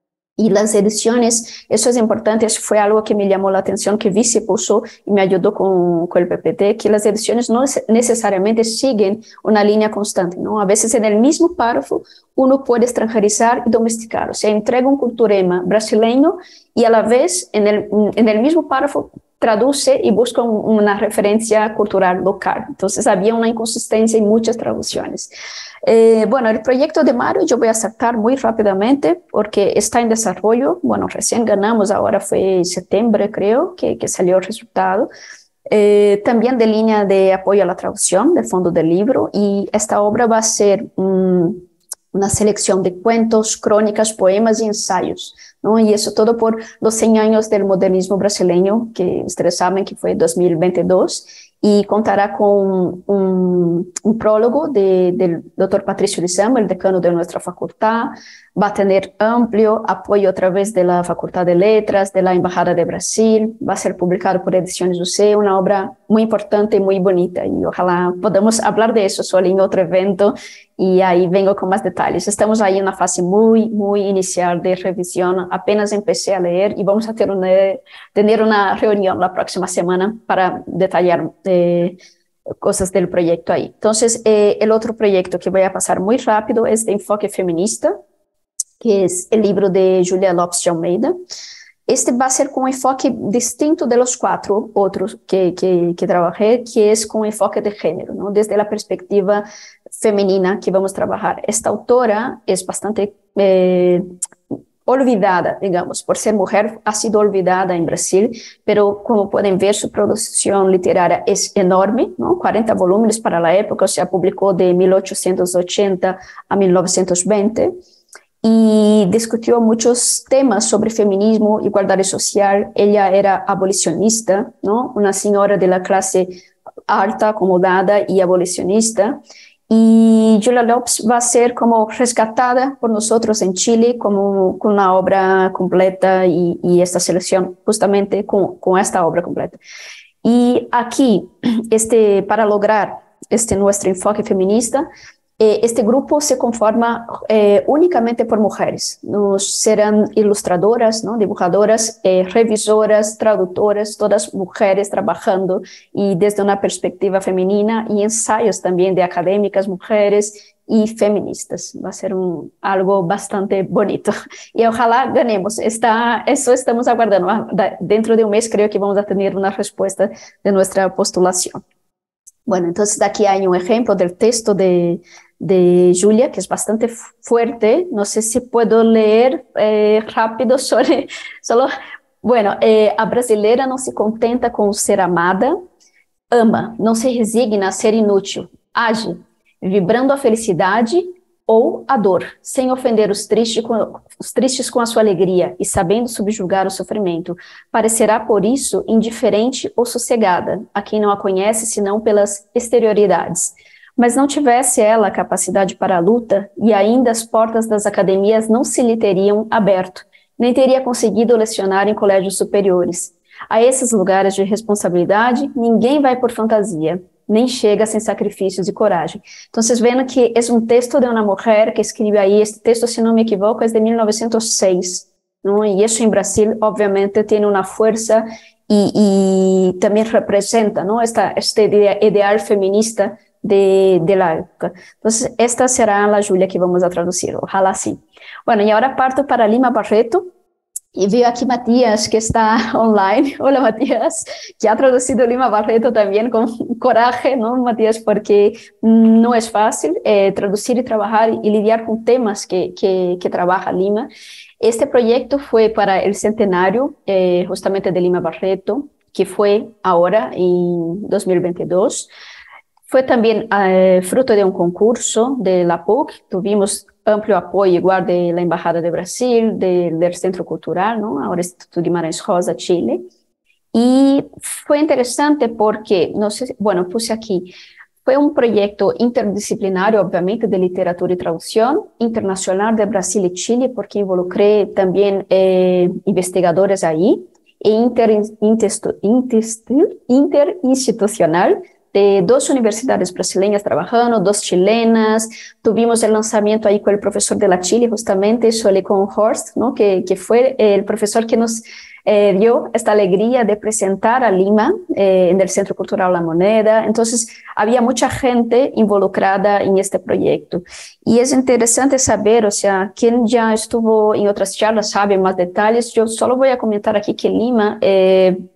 Y las ediciones, eso es importante, eso fue algo que me llamó la atención, que Vici puso y me ayudó con, con el P P T, que las ediciones no necesariamente siguen una línea constante, ¿no? A veces en el mismo párrafo uno puede extranjerizar y domesticar, o sea, entrega un culturema brasileño y a la vez en el, en el mismo párrafo traduce y busca un, una referencia cultural local. Entonces había una inconsistencia en muchas traducciones. Eh, bueno, el proyecto de Mario yo voy a saltar muy rápidamente porque está en desarrollo. Bueno, recién ganamos, ahora fue en septiembre creo que, que salió el resultado. Eh, también de línea de apoyo a la traducción del fondo del libro, y esta obra va a ser um, una selección de cuentos, crónicas, poemas y ensayos, ¿no? Y eso todo por los cien años del modernismo brasileño, que ustedes saben que fue dos mil veintidós, y contará con un, un prólogo de, del doctor Patricio Lizama, el decano de nuestra facultad. Va a tener amplio apoyo a través de la Facultad de Letras, de la Embajada de Brasil. Va a ser publicado por Ediciones U C, una obra muy importante y muy bonita, y ojalá podamos hablar de eso solo en otro evento, y ahí vengo con más detalles. Estamos ahí en una fase muy, muy inicial de revisión. Apenas empecé a leer y vamos a tener una, tener una reunión la próxima semana para detallar eh, cosas del proyecto ahí. Entonces, eh, el otro proyecto que voy a pasar muy rápido es de enfoque feminista, que es el libro de Julia Lopes de Almeida. Este va a ser con un enfoque distinto de los cuatro otros que, que, que trabajé, que es con enfoque de género, ¿no? Desde la perspectiva femenina que vamos a trabajar. Esta autora es bastante eh, olvidada, digamos, por ser mujer, ha sido olvidada en Brasil, pero como pueden ver, su producción literaria es enorme, ¿no? cuarenta volúmenes para la época, o sea, publicó de mil ochocientos ochenta a mil novecientos veinte, y discutió muchos temas sobre feminismo, igualdad social. Ella era abolicionista, ¿no? Una señora de la clase alta, acomodada y abolicionista. Y Julia Lopes va a ser como rescatada por nosotros en Chile como, con una obra completa, y, y esta selección justamente con, con esta obra completa. Y aquí, este, para lograr este nuestro enfoque feminista, eh, este grupo se conforma eh, únicamente por mujeres. Nos serán ilustradoras, ¿no? Dibujadoras, eh, revisoras, traductoras, todas mujeres trabajando y desde una perspectiva femenina, y ensayos también de académicas mujeres y feministas. Va a ser un, algo bastante bonito y ojalá ganemos. Está, eso estamos aguardando. Dentro de un mes creo que vamos a tener una respuesta de nuestra postulación. Bueno, entonces aquí hay un ejemplo del texto de, de Julia, que es bastante fuerte. No sé si puedo leer eh, rápido sobre, solo, bueno, eh, a brasileira não se contenta com ser amada, ama, não se resigna a ser inútil, age, vibrando a felicidade ou a dor, sem ofender os tristes, com, os tristes com a sua alegria e sabendo subjugar o sofrimento. Parecerá, por isso, indiferente ou sossegada a quem não a conhece senão pelas exterioridades. Mas não tivesse ela a capacidade para a luta, e ainda as portas das academias não se lhe teriam aberto, nem teria conseguido lecionar em colégios superiores. A esses lugares de responsabilidade, ninguém vai por fantasia, nem chega sem sacrifícios e coragem. Então, vocês vendo que é um texto de uma mulher que escreve aí, este texto, se não me equivoco, é de mil novecentos e seis, não? E isso em Brasil, obviamente, tem uma força e, e também representa, não? Esta, este ideal feminista de, de la época. Entonces, esta será la Julia que vamos a traducir, ojalá sí. Bueno, y ahora parto para Lima Barreto, y veo aquí Matías que está online. Hola Matías, que ha traducido Lima Barreto también con coraje, ¿no, Matías? Porque no es fácil eh, traducir y trabajar y lidiar con temas que, que, que trabaja Lima. Este proyecto fue para el centenario eh, justamente de Lima Barreto, que fue ahora en dos mil veintidós. Fue también eh, fruto de un concurso de la P U C. Tuvimos amplio apoyo igual de la Embajada de Brasil, de, del Centro Cultural, ¿no? Ahora Instituto Guimarães Rosa, Chile. Y fue interesante porque, no sé, bueno, puse aquí, fue un proyecto interdisciplinario, obviamente, de literatura y traducción, internacional de Brasil y Chile, porque involucré también eh, investigadores ahí, e inter, inter, inter, interinstitucional, de dos universidades brasileñas trabajando, dos chilenas. Tuvimos el lanzamiento ahí con el profesor de la Chile, justamente, Solecon Horst, ¿no? que, que fue el profesor que nos eh, dio esta alegría de presentar a Lima eh, en el Centro Cultural La Moneda. Entonces, había mucha gente involucrada en este proyecto. Y es interesante saber, o sea, quien ya estuvo en otras charlas sabe más detalles. Yo solo voy a comentar aquí que Lima... Eh,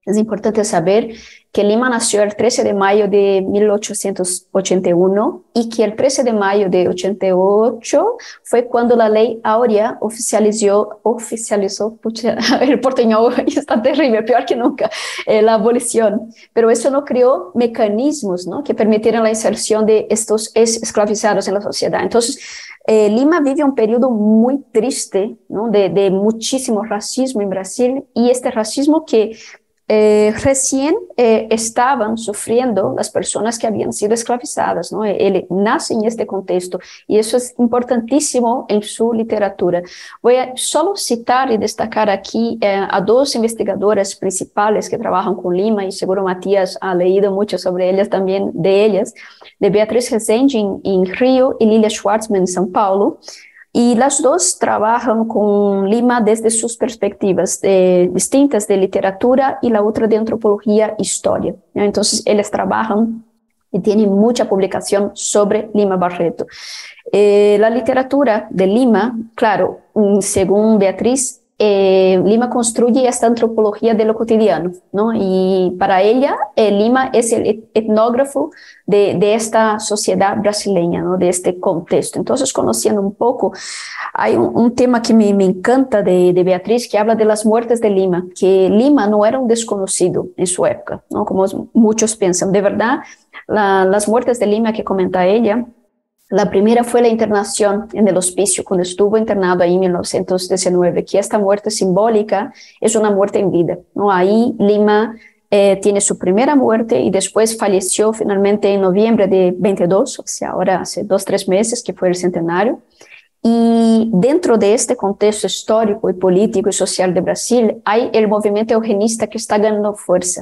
Es importante saber que Lima nació el trece de mayo de mil ochocientos ochenta y uno y que el trece de mayo de ochenta y ocho fue cuando la ley Áurea oficializó, oficializó, pucha, el porteñol está terrible, peor que nunca, eh, la abolición. Pero eso no creó mecanismos, ¿no?, que permitieran la inserción de estos esclavizados en la sociedad. Entonces, Eh, Lima vive un periodo muy triste, ¿no?, de, de muchísimo racismo en Brasil, y este racismo que eh, recién eh, estaban sufriendo las personas que habían sido esclavizadas, ¿no? Él nace en este contexto y eso es importantísimo en su literatura. Voy a solo citar y destacar aquí eh, a dos investigadoras principales que trabajan con Lima, y seguro Matías ha leído mucho sobre ellas también, de ellas, de Beatriz Rezende en, en Río y Lilia Schwartzman en São Paulo. Y las dos trabajan con Lima desde sus perspectivas eh, distintas de literatura y la otra de antropología e historia. ¿No? Entonces, ellas trabajan y tienen mucha publicación sobre Lima Barreto. Eh, la literatura de Lima, claro, según Beatriz, eh, Lima construye esta antropología de lo cotidiano, ¿no? Y para ella, eh, Lima es el etnógrafo de, de esta sociedad brasileña, ¿no?, de este contexto. Entonces, conociendo un poco, hay un, un tema que me, me encanta de, de Beatriz, que habla de las muertes de Lima, que Lima no era un desconocido en su época, ¿no?, como muchos piensan. De verdad, la, las muertes de Lima que comenta ella, la primera fue la internación en el hospicio, cuando estuvo internado ahí en mil novecientos diecinueve, que esta muerte simbólica es una muerte en vida, ¿no? Ahí Lima eh, tiene su primera muerte y después falleció finalmente en noviembre de veintidós, o sea, ahora hace dos, tres meses que fue el centenario. Y dentro de este contexto histórico y político y social de Brasil, hay el movimiento eugenista que está ganando fuerza.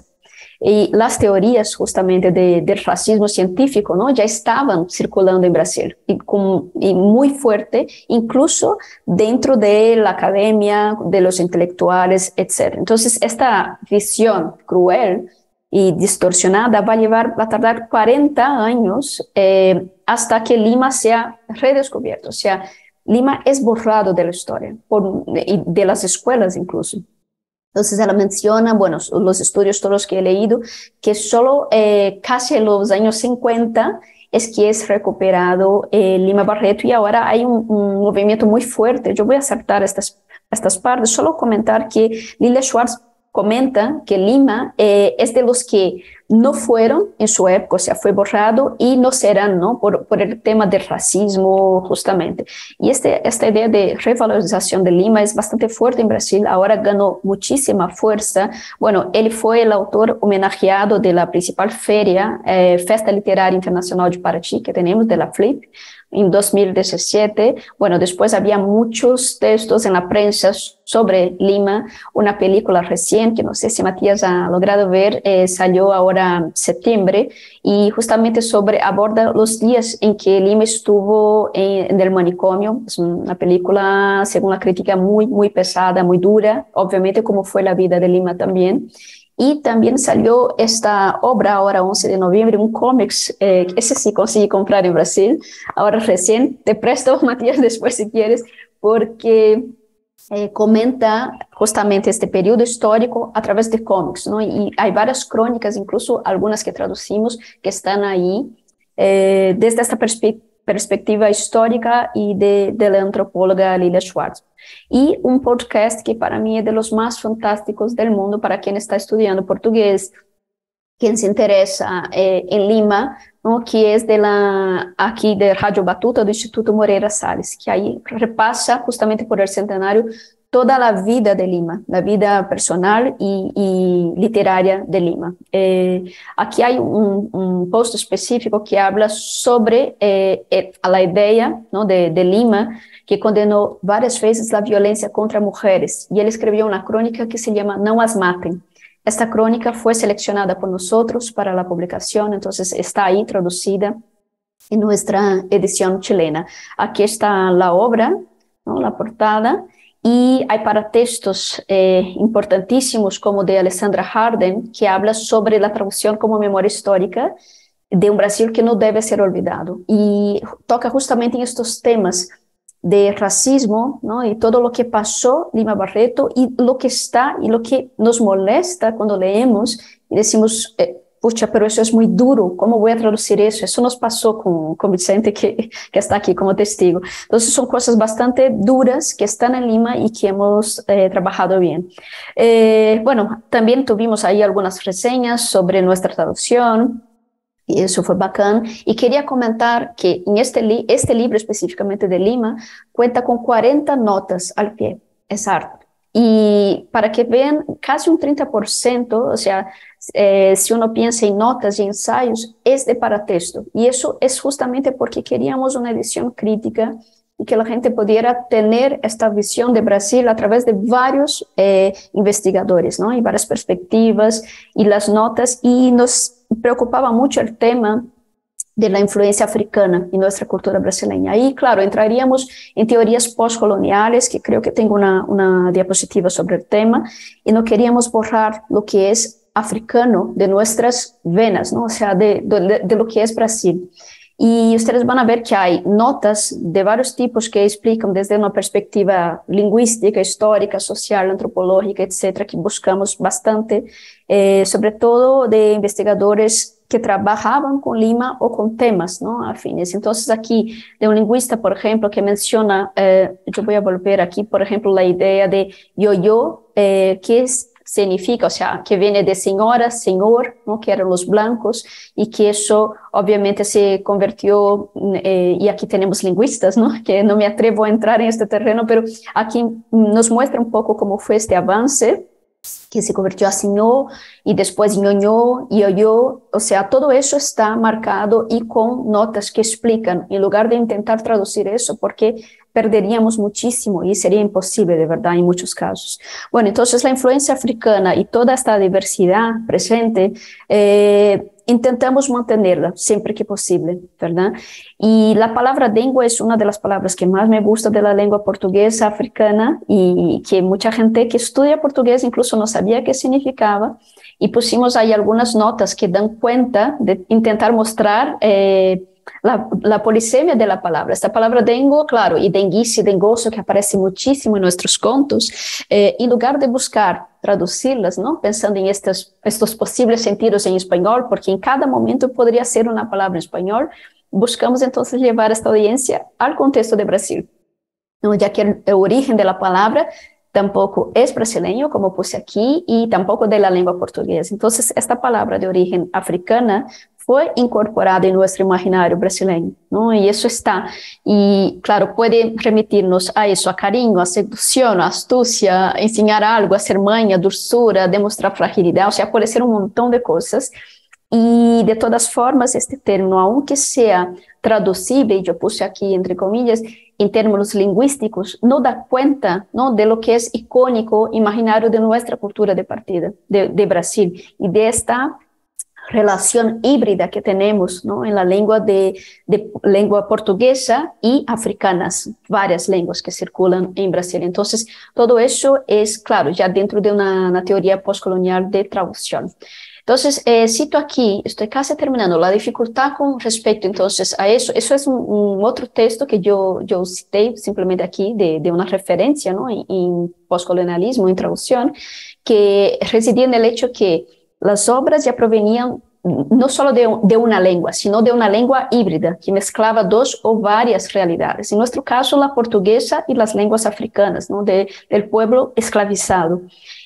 Y las teorías justamente de, del racismo científico, ¿no?, ya estaban circulando en Brasil y, con, y muy fuerte, incluso dentro de la academia, de los intelectuales, etcétera. Entonces, esta visión cruel y distorsionada va a llevar, va a tardar cuarenta años eh, hasta que Lima sea redescubierto. O sea, Lima es borrado de la historia, por, de, de las escuelas incluso. Entonces ella menciona, bueno, los estudios todos que he leído, que solo eh, casi en los años cincuenta es que es recuperado eh, Lima Barreto, y ahora hay un, un movimiento muy fuerte. Yo voy a saltar estas, estas partes, solo comentar que Lilia Schwartz comenta que Lima eh, es de los que no fueron en su época, o sea, fue borrado y no serán, ¿no?, por, por el tema del racismo justamente. Y este, esta idea de revalorización de Lima es bastante fuerte en Brasil, ahora ganó muchísima fuerza. Bueno, él fue el autor homenajeado de la principal feria, eh, Festa Literaria Internacional de Paraty, que tenemos, de la Flip, en dos mil diecisiete. Bueno, después había muchos textos en la prensa sobre Lima, una película recién, que no sé si Matías ha logrado ver, eh, salió ahora en septiembre, y justamente sobre, aborda los días en que Lima estuvo en, en el manicomio. Es una película, según la crítica, muy, muy pesada, muy dura, obviamente como fue la vida de Lima también. Y también salió esta obra ahora once de noviembre, un cómics, eh, ese sí conseguí comprar en Brasil, ahora recién, te presto, Matías, después si quieres, porque eh, comenta justamente este periodo histórico a través de cómics, ¿no? Y hay varias crónicas, incluso algunas que traducimos, que están ahí eh, desde esta perspectiva perspectiva histórica y de, de la antropóloga Lilia Schwartz. Y un podcast que para mí es de los más fantásticos del mundo para quien está estudiando portugués, quien se interesa eh, en Lima, ¿no?, que es de la, aquí de Radio Batuta, do Instituto Moreira Salles, que ahí repasa justamente por el centenario toda la vida de Lima, la vida personal y, y literaria de Lima. Eh, aquí hay un, un post específico que habla sobre eh, eh, la idea, ¿no?, de, de Lima, que condenó varias veces la violencia contra mujeres, y él escribió una crónica que se llama No as maten. Esta crónica fue seleccionada por nosotros para la publicación, entonces está ahí traducida en nuestra edición chilena. Aquí está la obra, ¿no?, la portada, y hay paratextos eh, importantísimos como de Alessandra Harden, que habla sobre la traducción como memoria histórica de un Brasil que no debe ser olvidado, y toca justamente en estos temas de racismo, ¿no? Y todo lo que pasó Lima Barreto y lo que está y lo que nos molesta cuando leemos y decimos, eh, pucha, pero eso es muy duro, ¿cómo voy a traducir eso? Eso nos pasó con, con Vicente, que, que está aquí como testigo. Entonces son cosas bastante duras que están en Lima y que hemos eh, trabajado bien. Eh, bueno, también tuvimos ahí algunas reseñas sobre nuestra traducción, y eso fue bacán. Y quería comentar que en este, li este libro específicamente de Lima cuenta con cuarenta notas al pie, es harto. Y para que vean, casi un treinta por ciento, o sea, eh, si uno piensa en notas y ensayos, es de paratexto. Y eso es justamente porque queríamos una edición crítica y que la gente pudiera tener esta visión de Brasil a través de varios eh, investigadores, ¿no? Y varias perspectivas y las notas. Y nos preocupaba mucho el tema de la influencia africana en nuestra cultura brasileña. Ahí, claro, entraríamos en teorías postcoloniales, que creo que tengo una, una diapositiva sobre el tema, y no queríamos borrar lo que es africano de nuestras venas, ¿no? O sea, de, de, de lo que es Brasil. Y ustedes van a ver que hay notas de varios tipos que explican desde una perspectiva lingüística, histórica, social, antropológica, etcétera, que buscamos bastante, eh, sobre todo de investigadores que trabajaban con Lima o con temas, ¿no?, afines. Entonces aquí, de un lingüista, por ejemplo, que menciona, eh, yo voy a volver aquí, por ejemplo, la idea de yo-yo, eh, que es significa, o sea, que viene de señora, señor, ¿no?, que eran los blancos, y que eso obviamente se convirtió, eh, y aquí tenemos lingüistas, ¿no?, que no me atrevo a entrar en este terreno, pero aquí nos muestra un poco cómo fue este avance, que se convirtió a señor, y después ñoño, yo-yo, o sea, todo eso está marcado y con notas que explican, en lugar de intentar traducir eso, porque perderíamos muchísimo y sería imposible, de verdad, en muchos casos. Bueno, entonces la influencia africana y toda esta diversidad presente, eh, intentamos mantenerla siempre que posible, ¿verdad? Y la palabra dengue es una de las palabras que más me gusta de la lengua portuguesa africana, y que mucha gente que estudia portugués incluso no sabía qué significaba, y pusimos ahí algunas notas que dan cuenta de intentar mostrar eh, La, la polisemia de la palabra. Esta palabra dengo, claro, y denguice, dengoso, que aparece muchísimo en nuestros contos, eh, en lugar de buscar traducirlas, ¿no?, pensando en estos, estos posibles sentidos en español, porque en cada momento podría ser una palabra en español, buscamos entonces llevar esta audiencia al contexto de Brasil, ¿no?, ya que el, el origen de la palabra tampoco es brasileño, como puse aquí, y tampoco de la lengua portuguesa. Entonces, esta palabra de origen africana fue incorporada en nuestro imaginario brasileño, ¿no? Y eso está, y claro, puede remitirnos a eso, a cariño, a seducción, a astucia, enseñar algo, hacer maña, dulzura, demostrar fragilidad, o sea, puede ser un montón de cosas. Y de todas formas, este término, aunque sea traducible, yo puse aquí entre comillas, en términos lingüísticos, no da cuenta, ¿no?, de lo que es icónico, imaginario de nuestra cultura de partida, de, de Brasil, y de esta relación híbrida que tenemos, ¿no?, en la lengua de, de lengua portuguesa y africanas, varias lenguas que circulan en Brasil. Entonces, todo eso es, claro, ya dentro de una, una teoría postcolonial de traducción. Entonces, eh, cito aquí, estoy casi terminando, la dificultad con respecto entonces a eso. Eso es un, un otro texto que yo, yo cité simplemente aquí de, de una referencia, ¿no?, en, en postcolonialismo, en traducción, que residía en el hecho que las obras ya provenían no solo de, de una lengua, sino de una lengua híbrida, que mezclaba dos o varias realidades. En nuestro caso, la portuguesa y las lenguas africanas, ¿no?, de, del pueblo esclavizado,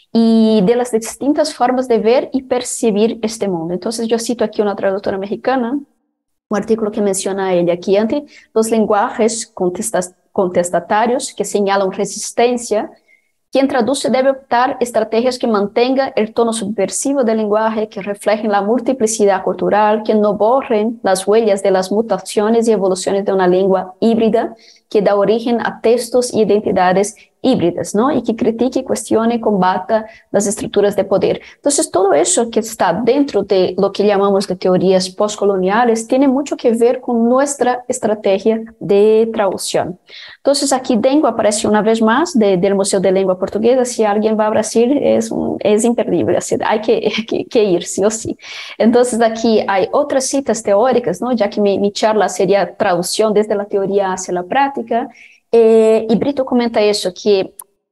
y de las distintas formas de ver y percibir este mundo. Entonces, yo cito aquí una traductora mexicana, un artículo que menciona a ella aquí, ante los lenguajes contestas, contestatarios que señalan resistencia, quien traduce debe optar estrategias que mantengan el tono subversivo del lenguaje, que reflejen la multiplicidad cultural, que no borren las huellas de las mutaciones y evoluciones de una lengua híbrida, que da origen a textos y identidades híbridas, ¿no?, y que critique, cuestione y combata las estructuras de poder. Entonces, todo eso que está dentro de lo que llamamos de teorías postcoloniales tiene mucho que ver con nuestra estrategia de traducción. Entonces, aquí dengo aparece una vez más de, del Museo de Lengua Portuguesa. Si alguien va a Brasil, es, un, es imperdible, así, hay que, que, que ir, sí o sí. Entonces, aquí hay otras citas teóricas, ¿no?, ya que mi, mi charla sería traducción desde la teoría hacia la práctica. Eh, y Brito comenta eso, que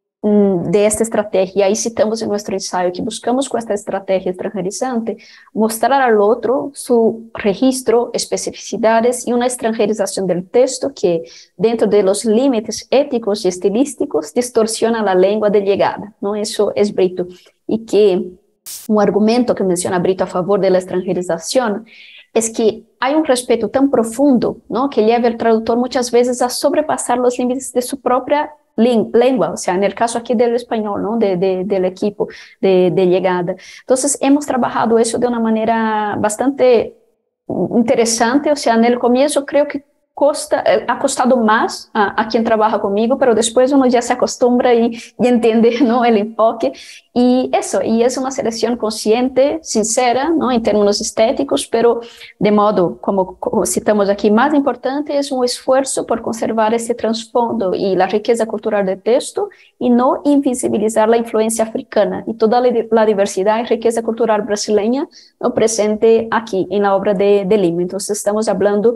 mm, de esta estrategia, y ahí citamos en nuestro ensayo, que buscamos con esta estrategia extranjerizante mostrar al otro su registro, especificidades y una extranjerización del texto que, dentro de los límites éticos y estilísticos, distorsiona la lengua de llegada, ¿no? Eso es Brito. Y que un argumento que menciona Brito a favor de la extranjerización es que hay un respeto tan profundo, ¿no?, que lleva al traductor muchas veces a sobrepasar los límites de su propia lengua, o sea, en el caso aquí del español, ¿no?, de, de, del equipo de, de llegada. Entonces, hemos trabajado eso de una manera bastante interesante, o sea, en el comienzo creo que Costa, eh, ha costado más a, a, quien trabaja conmigo, pero después uno ya se acostumbra y, y entiende, ¿no?, el enfoque. Y eso, y es una selección consciente, sincera, ¿no?, en términos estéticos, pero de modo, como, como citamos aquí, más importante es un esfuerzo por conservar ese trasfondo y la riqueza cultural del texto y no invisibilizar la influencia africana y toda la, la diversidad y riqueza cultural brasileña, ¿no?, presente aquí en la obra de, de Lima. Entonces estamos hablando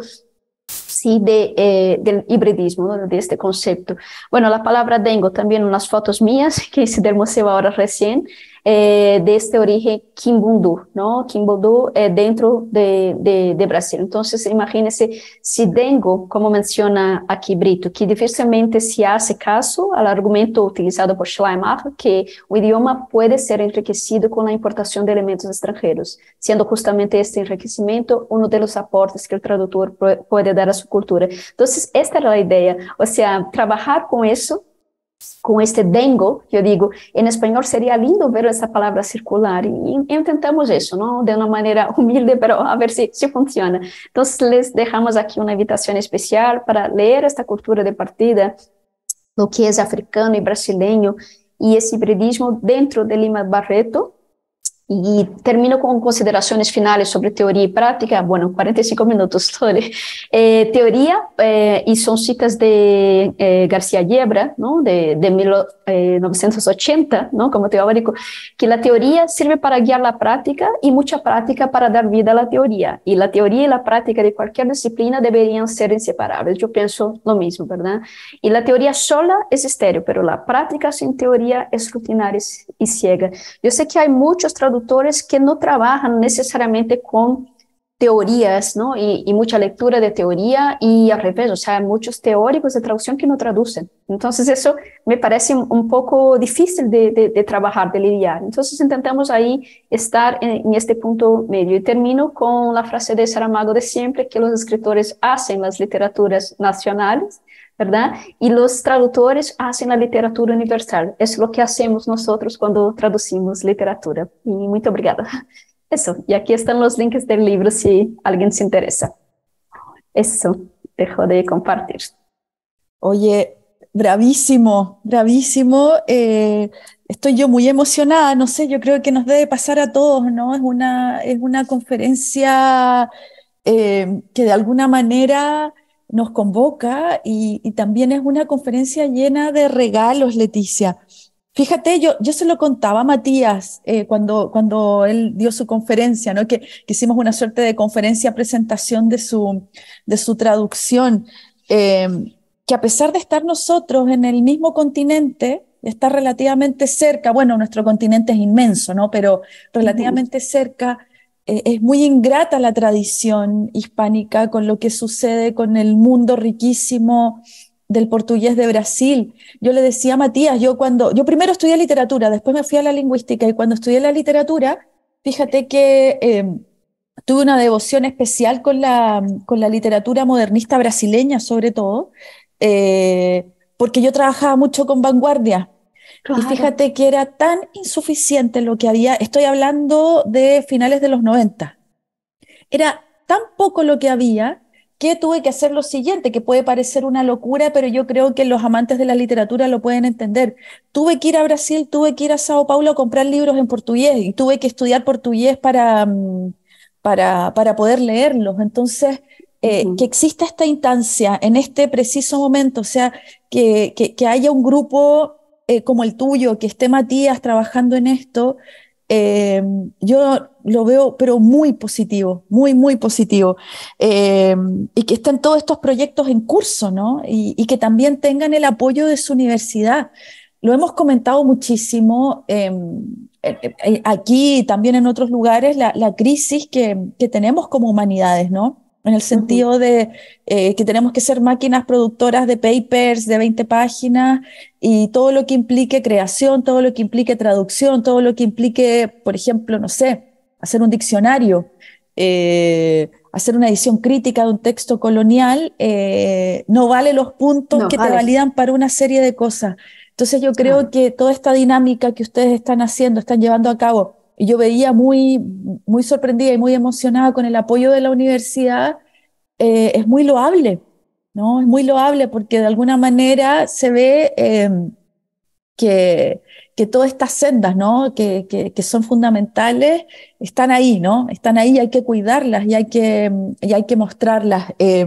sí, de, eh, del hibridismo, ¿no?, de este concepto. Bueno, la palabra dengo, también unas fotos mías que hice del museo ahora recién, eh, de este origen quimbundu, ¿no? Quimbundu eh, dentro de, de, de Brasil. Entonces, imagínense, si dengo, como menciona aquí Brito, que difícilmente se hace caso al argumento utilizado por Schleiermacher, que o idioma puede ser enriquecido con la importación de elementos extranjeros, siendo justamente este enriquecimiento uno de los aportes que el traductor puede dar a su cultura. Entonces, esta era la idea, o sea, trabajar con eso, con este dengo, yo digo, en español sería lindo ver esa palabra circular, y, y intentamos eso, ¿no?, de una manera humilde, pero a ver si, si funciona. Entonces les dejamos aquí una invitación especial para leer esta cultura de partida, lo que es africano y brasileño, y ese hibridismo dentro de Lima Barreto. Y termino con consideraciones finales sobre teoría y práctica. Bueno, cuarenta y cinco minutos, sobre eh, teoría, eh, y son citas de eh, García Yebra, ¿no?, de, de mil novecientos ochenta, ¿no?, como teórico, que la teoría sirve para guiar la práctica y mucha práctica para dar vida a la teoría. Y la teoría y la práctica de cualquier disciplina deberían ser inseparables. Yo pienso lo mismo, ¿verdad? Y la teoría sola es estéril, pero la práctica sin teoría es rutinaria y ciega. Yo sé que hay muchos traductores que no trabajan necesariamente con teorías, ¿no?, y, y mucha lectura de teoría, y al revés, o sea, hay muchos teóricos de traducción que no traducen. Entonces eso me parece un, un poco difícil de, de, de trabajar, de lidiar. Entonces intentamos ahí estar en, en este punto medio. Y termino con la frase de Saramago de siempre, que los escritores hacen las literaturas nacionales, ¿verdad?, y los traductores hacen la literatura universal. Es lo que hacemos nosotros cuando traducimos literatura. Y muy obrigada. Eso, y aquí están los links del libro si alguien se interesa. Eso, dejo de compartir. Oye, bravísimo, bravísimo. Eh, estoy yo muy emocionada, no sé, yo creo que nos debe pasar a todos, ¿no? Es una, es una conferencia eh, que de alguna manera nos convoca, y, y también es una conferencia llena de regalos, Leticia. Fíjate, yo, yo se lo contaba a Matías eh, cuando, cuando él dio su conferencia, ¿no?, que, que hicimos una suerte de conferencia presentación de su, de su traducción, eh, que a pesar de estar nosotros en el mismo continente, estar relativamente cerca, bueno, nuestro continente es inmenso, ¿no?, pero relativamente uh-huh. cerca, eh, es muy ingrata la tradición hispánica con lo que sucede con el mundo riquísimo del portugués de Brasil. Yo le decía a Matías, yo cuando, yo primero estudié literatura, después me fui a la lingüística, y cuando estudié la literatura, fíjate que eh, tuve una devoción especial con la, con la literatura modernista brasileña, sobre todo, eh, porque yo trabajaba mucho con vanguardia. Claro. Y fíjate que era tan insuficiente lo que había, estoy hablando de finales de los noventa, era tan poco lo que había, que tuve que hacer lo siguiente, que puede parecer una locura, pero yo creo que los amantes de la literatura lo pueden entender. Tuve que ir a Brasil, tuve que ir a Sao Paulo a comprar libros en portugués, y tuve que estudiar portugués para, para, para poder leerlos. Entonces, eh, uh-huh. que exista esta instancia en este preciso momento, o sea, que, que, que haya un grupo eh, como el tuyo, que esté Matías trabajando en esto, eh, yo lo veo, pero muy positivo, muy, muy positivo. Eh, y que estén todos estos proyectos en curso, ¿no? Y, y que también tengan el apoyo de su universidad. Lo hemos comentado muchísimo eh, eh, eh, aquí y también en otros lugares, la, la crisis que, que tenemos como humanidades, ¿no? En el Ujú. sentido de eh, que tenemos que ser máquinas productoras de papers de veinte páginas y todo lo que implique creación, todo lo que implique traducción, todo lo que implique, por ejemplo, no sé, hacer un diccionario, eh, hacer una edición crítica de un texto colonial, eh, no vale los puntos No, que te vale. validan para una serie de cosas. Entonces yo creo Claro. que toda esta dinámica que ustedes están haciendo, están llevando a cabo, y yo veía muy, muy sorprendida y muy emocionada con el apoyo de la universidad, eh, es muy loable, ¿no? Es muy loable porque de alguna manera se ve eh, que, que todas estas sendas, ¿no? Que, que, que son fundamentales, están ahí, ¿no? Están ahí y hay que cuidarlas y hay que, y hay que mostrarlas. Eh,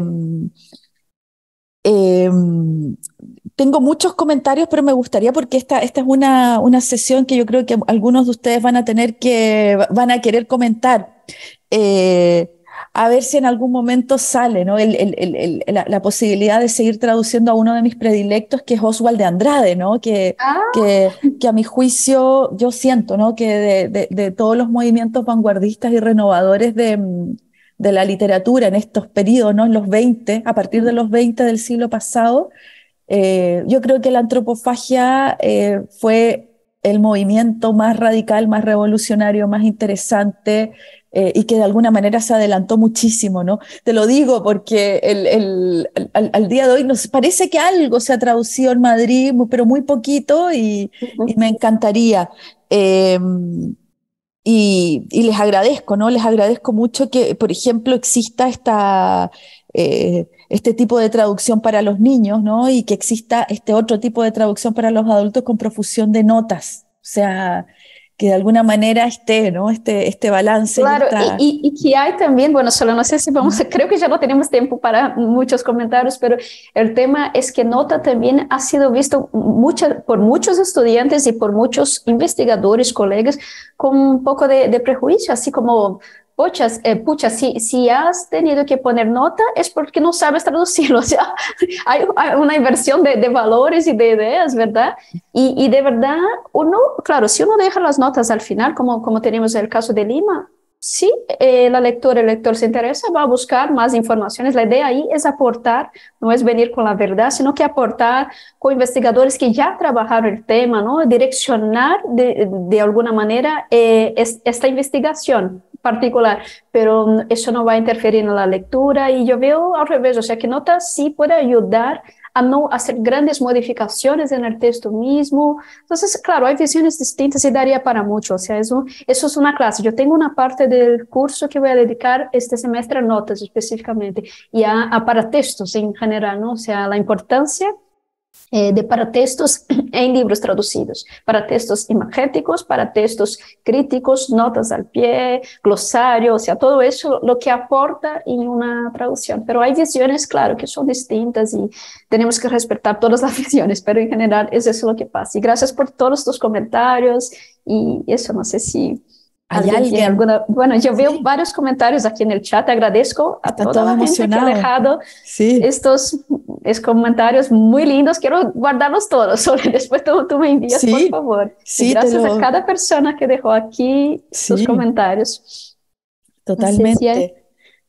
eh, tengo muchos comentarios, pero me gustaría, porque esta, esta es una, una sesión que yo creo que algunos de ustedes van a tener que, van a querer comentar. Eh, a ver si en algún momento sale, ¿no? El, el, el, el, la, la, posibilidad de seguir traduciendo a uno de mis predilectos, que es Oswald de Andrade, ¿no? Que, Ah, que, que a mi juicio yo siento, ¿no? Que de, de, de todos los movimientos vanguardistas y renovadores de, de la literatura en estos periodos, ¿no? En los veinte, a partir de los veinte del siglo pasado, eh, yo creo que la antropofagia eh, fue el movimiento más radical, más revolucionario, más interesante, eh, y que de alguna manera se adelantó muchísimo, ¿no? Te lo digo porque el, el, al, al, día de hoy nos parece que algo se ha traducido en Madrid, pero muy poquito, y, y me encantaría. Eh, y, y les agradezco, ¿no? Les agradezco mucho que, por ejemplo, exista esta, eh, este tipo de traducción para los niños, ¿no? Y que exista este otro tipo de traducción para los adultos con profusión de notas. O sea, que de alguna manera esté, ¿no? Este, este balance y claro, y, esta... y, y que hay también, bueno, solo no sé si vamos, a, creo que ya no tenemos tiempo para muchos comentarios, pero el tema es que Nota también ha sido visto mucha, por muchos estudiantes y por muchos investigadores, colegas, con un poco de, de prejuicio, así como, pucha, eh, pucha si, si has tenido que poner nota es porque no sabes traducirlo, o sea, hay, hay una inversión de, de valores y de ideas, ¿verdad? Y, y de verdad, uno, claro, si uno deja las notas al final, como, como tenemos el caso de Lima, si eh, la lectora, el lector se interesa, va a buscar más informaciones. La idea ahí es aportar, no es venir con la verdad, sino que aportar con investigadores que ya trabajaron el tema, ¿no? Direccionar de, de alguna manera eh, es, esta investigación particular, pero eso no va a interferir en la lectura. Y yo veo al revés, o sea, que Nota sí puede ayudar a no hacer grandes modificaciones en el texto mismo. Entonces, claro, hay visiones distintas y daría para mucho. O sea, eso, eso es una clase. Yo tengo una parte del curso que voy a dedicar este semestre a notas específicamente y a, a paratextos en general, ¿no? O sea, la importancia Eh, de paratextos en libros traducidos, paratextos imagéticos, paratextos críticos, notas al pie, glosario, o sea, todo eso lo que aporta en una traducción. Pero hay visiones, claro, que son distintas y tenemos que respetar todas las visiones, pero en general es eso lo que pasa. Y gracias por todos tus comentarios y eso, no sé si ¿Hay alguien tiene alguien? alguna... Bueno, yo veo Sí, varios comentarios aquí en el chat, agradezco a están toda todos la gente que ha emocionados. dejado Sí, estos es comentarios muy lindos, quiero guardarlos todos, sobre después tú, tú me envías, por sí, favor. Y sí, te gracias a lo... cada persona que dejó aquí sus Sí, comentarios. No sé si hay... totalmente.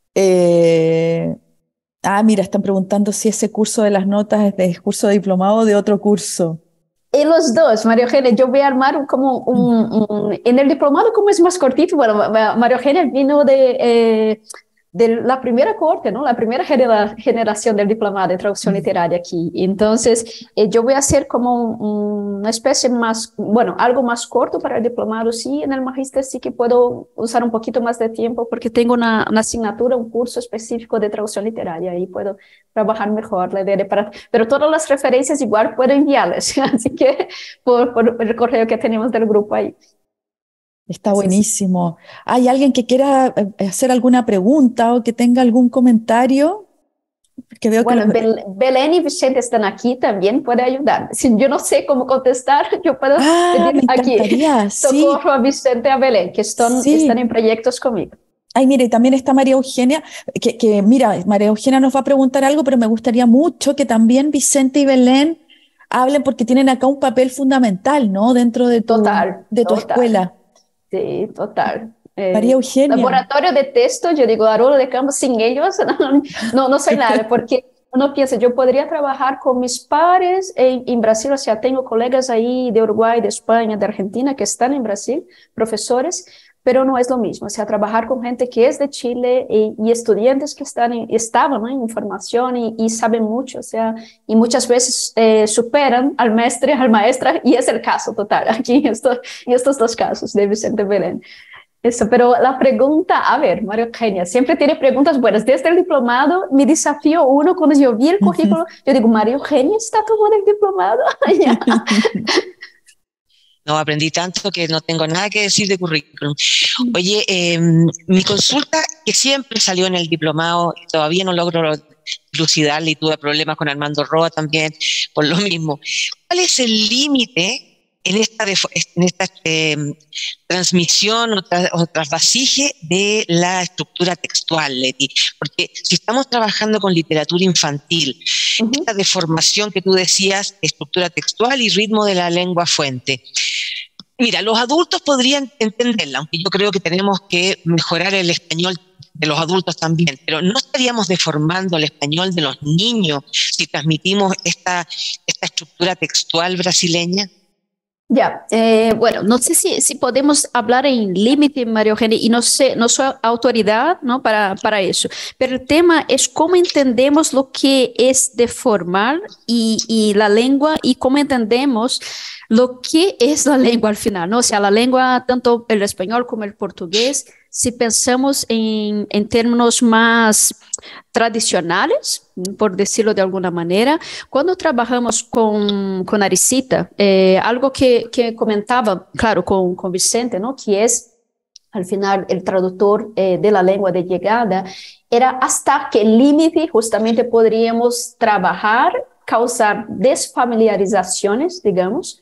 Eh, ah, mira, están preguntando si ese curso de las notas es de curso de diplomado o de otro curso. Y los dos, María Eugenia, yo voy a armar como Mm. un, un en el diplomado, como es más cortito, bueno, María Eugenia vino de, eh, de la primera corte, ¿no? La primera genera, generación del diplomado de traducción Mm. literaria aquí. Entonces, eh, yo voy a hacer como un, una especie más, bueno, algo más corto para el diplomado, sí, en el magíster sí que puedo usar un poquito más de tiempo porque tengo una, una asignatura, un curso específico de traducción literaria y puedo trabajar mejor la idea de para, pero todas las referencias igual puedo enviarles, así que por, por el correo que tenemos del grupo ahí. Está Entonces, buenísimo. ¿Hay alguien que quiera eh, hacer alguna pregunta o que tenga algún comentario? Porque veo que Bueno, los... Bel- Belén y Vicente están aquí, también puede ayudar. Si yo no sé cómo contestar, yo puedo Ah, pedir me aquí encantaría, sí, socorro a Vicente y a Belén, que están, están sí. en proyectos conmigo. Ay, mire, y también está María Eugenia, que, que mira, María Eugenia nos va a preguntar algo, pero me gustaría mucho que también Vicente y Belén hablen porque tienen acá un papel fundamental, ¿no? Dentro de tu, Total, de tu total. escuela. Sí, total. María Eh, Eugenia. laboratorio de texto, yo digo, Haroldo de Campos, sin ellos no, no, no soy nada, porque uno piensa, yo podría trabajar con mis pares en, en Brasil, o sea, tengo colegas ahí de Uruguay, de España, de Argentina que están en Brasil, profesores, pero no es lo mismo, o sea, trabajar con gente que es de Chile y, y estudiantes que están en, estaban, ¿no? en formación y, y saben mucho, o sea, y muchas veces eh, superan al maestre, al maestra, y es el caso total, aquí en estos, en estos dos casos de Vicente Belén. Eso, pero la pregunta, a ver, María Eugenia, siempre tiene preguntas buenas. Desde el diplomado, mi desafío uno, cuando yo vi el currículo, yo digo, María Eugenia está tomando el diplomado. Ya. No, aprendí tanto que no tengo nada que decir de currículum. Oye, eh, mi consulta, que siempre salió en el diplomado, y todavía no logro dilucidarla y tuve problemas con Armando Roa también, por lo mismo. ¿Cuál es el límite en esta, en esta eh, transmisión o, tra o trasvasije de la estructura textual, Leti? Porque si estamos trabajando con literatura infantil, Uh -huh. esta deformación que tú decías, estructura textual y ritmo de la lengua fuente, mira, los adultos podrían entenderla, aunque yo creo que tenemos que mejorar el español de los adultos también, pero no estaríamos deformando el español de los niños si transmitimos esta, esta estructura textual brasileña. Ya, eh, bueno, no sé si, si podemos hablar en límite, María Eugenia, y no sé, no soy autoridad, ¿no? para, para eso, pero el tema es cómo entendemos lo que es deformar y, y la lengua y cómo entendemos lo que es la lengua al final, ¿no? O sea, la lengua, tanto el español como el portugués, si pensamos en, en términos más tradicionales, por decirlo de alguna manera, cuando trabajamos con, con Aricita, eh, algo que, que comentaba, claro, con, con Vicente, ¿no? Que es al final el traductor eh, de la lengua de llegada, era hasta qué límite justamente podríamos trabajar, causar desfamiliarizaciones, digamos.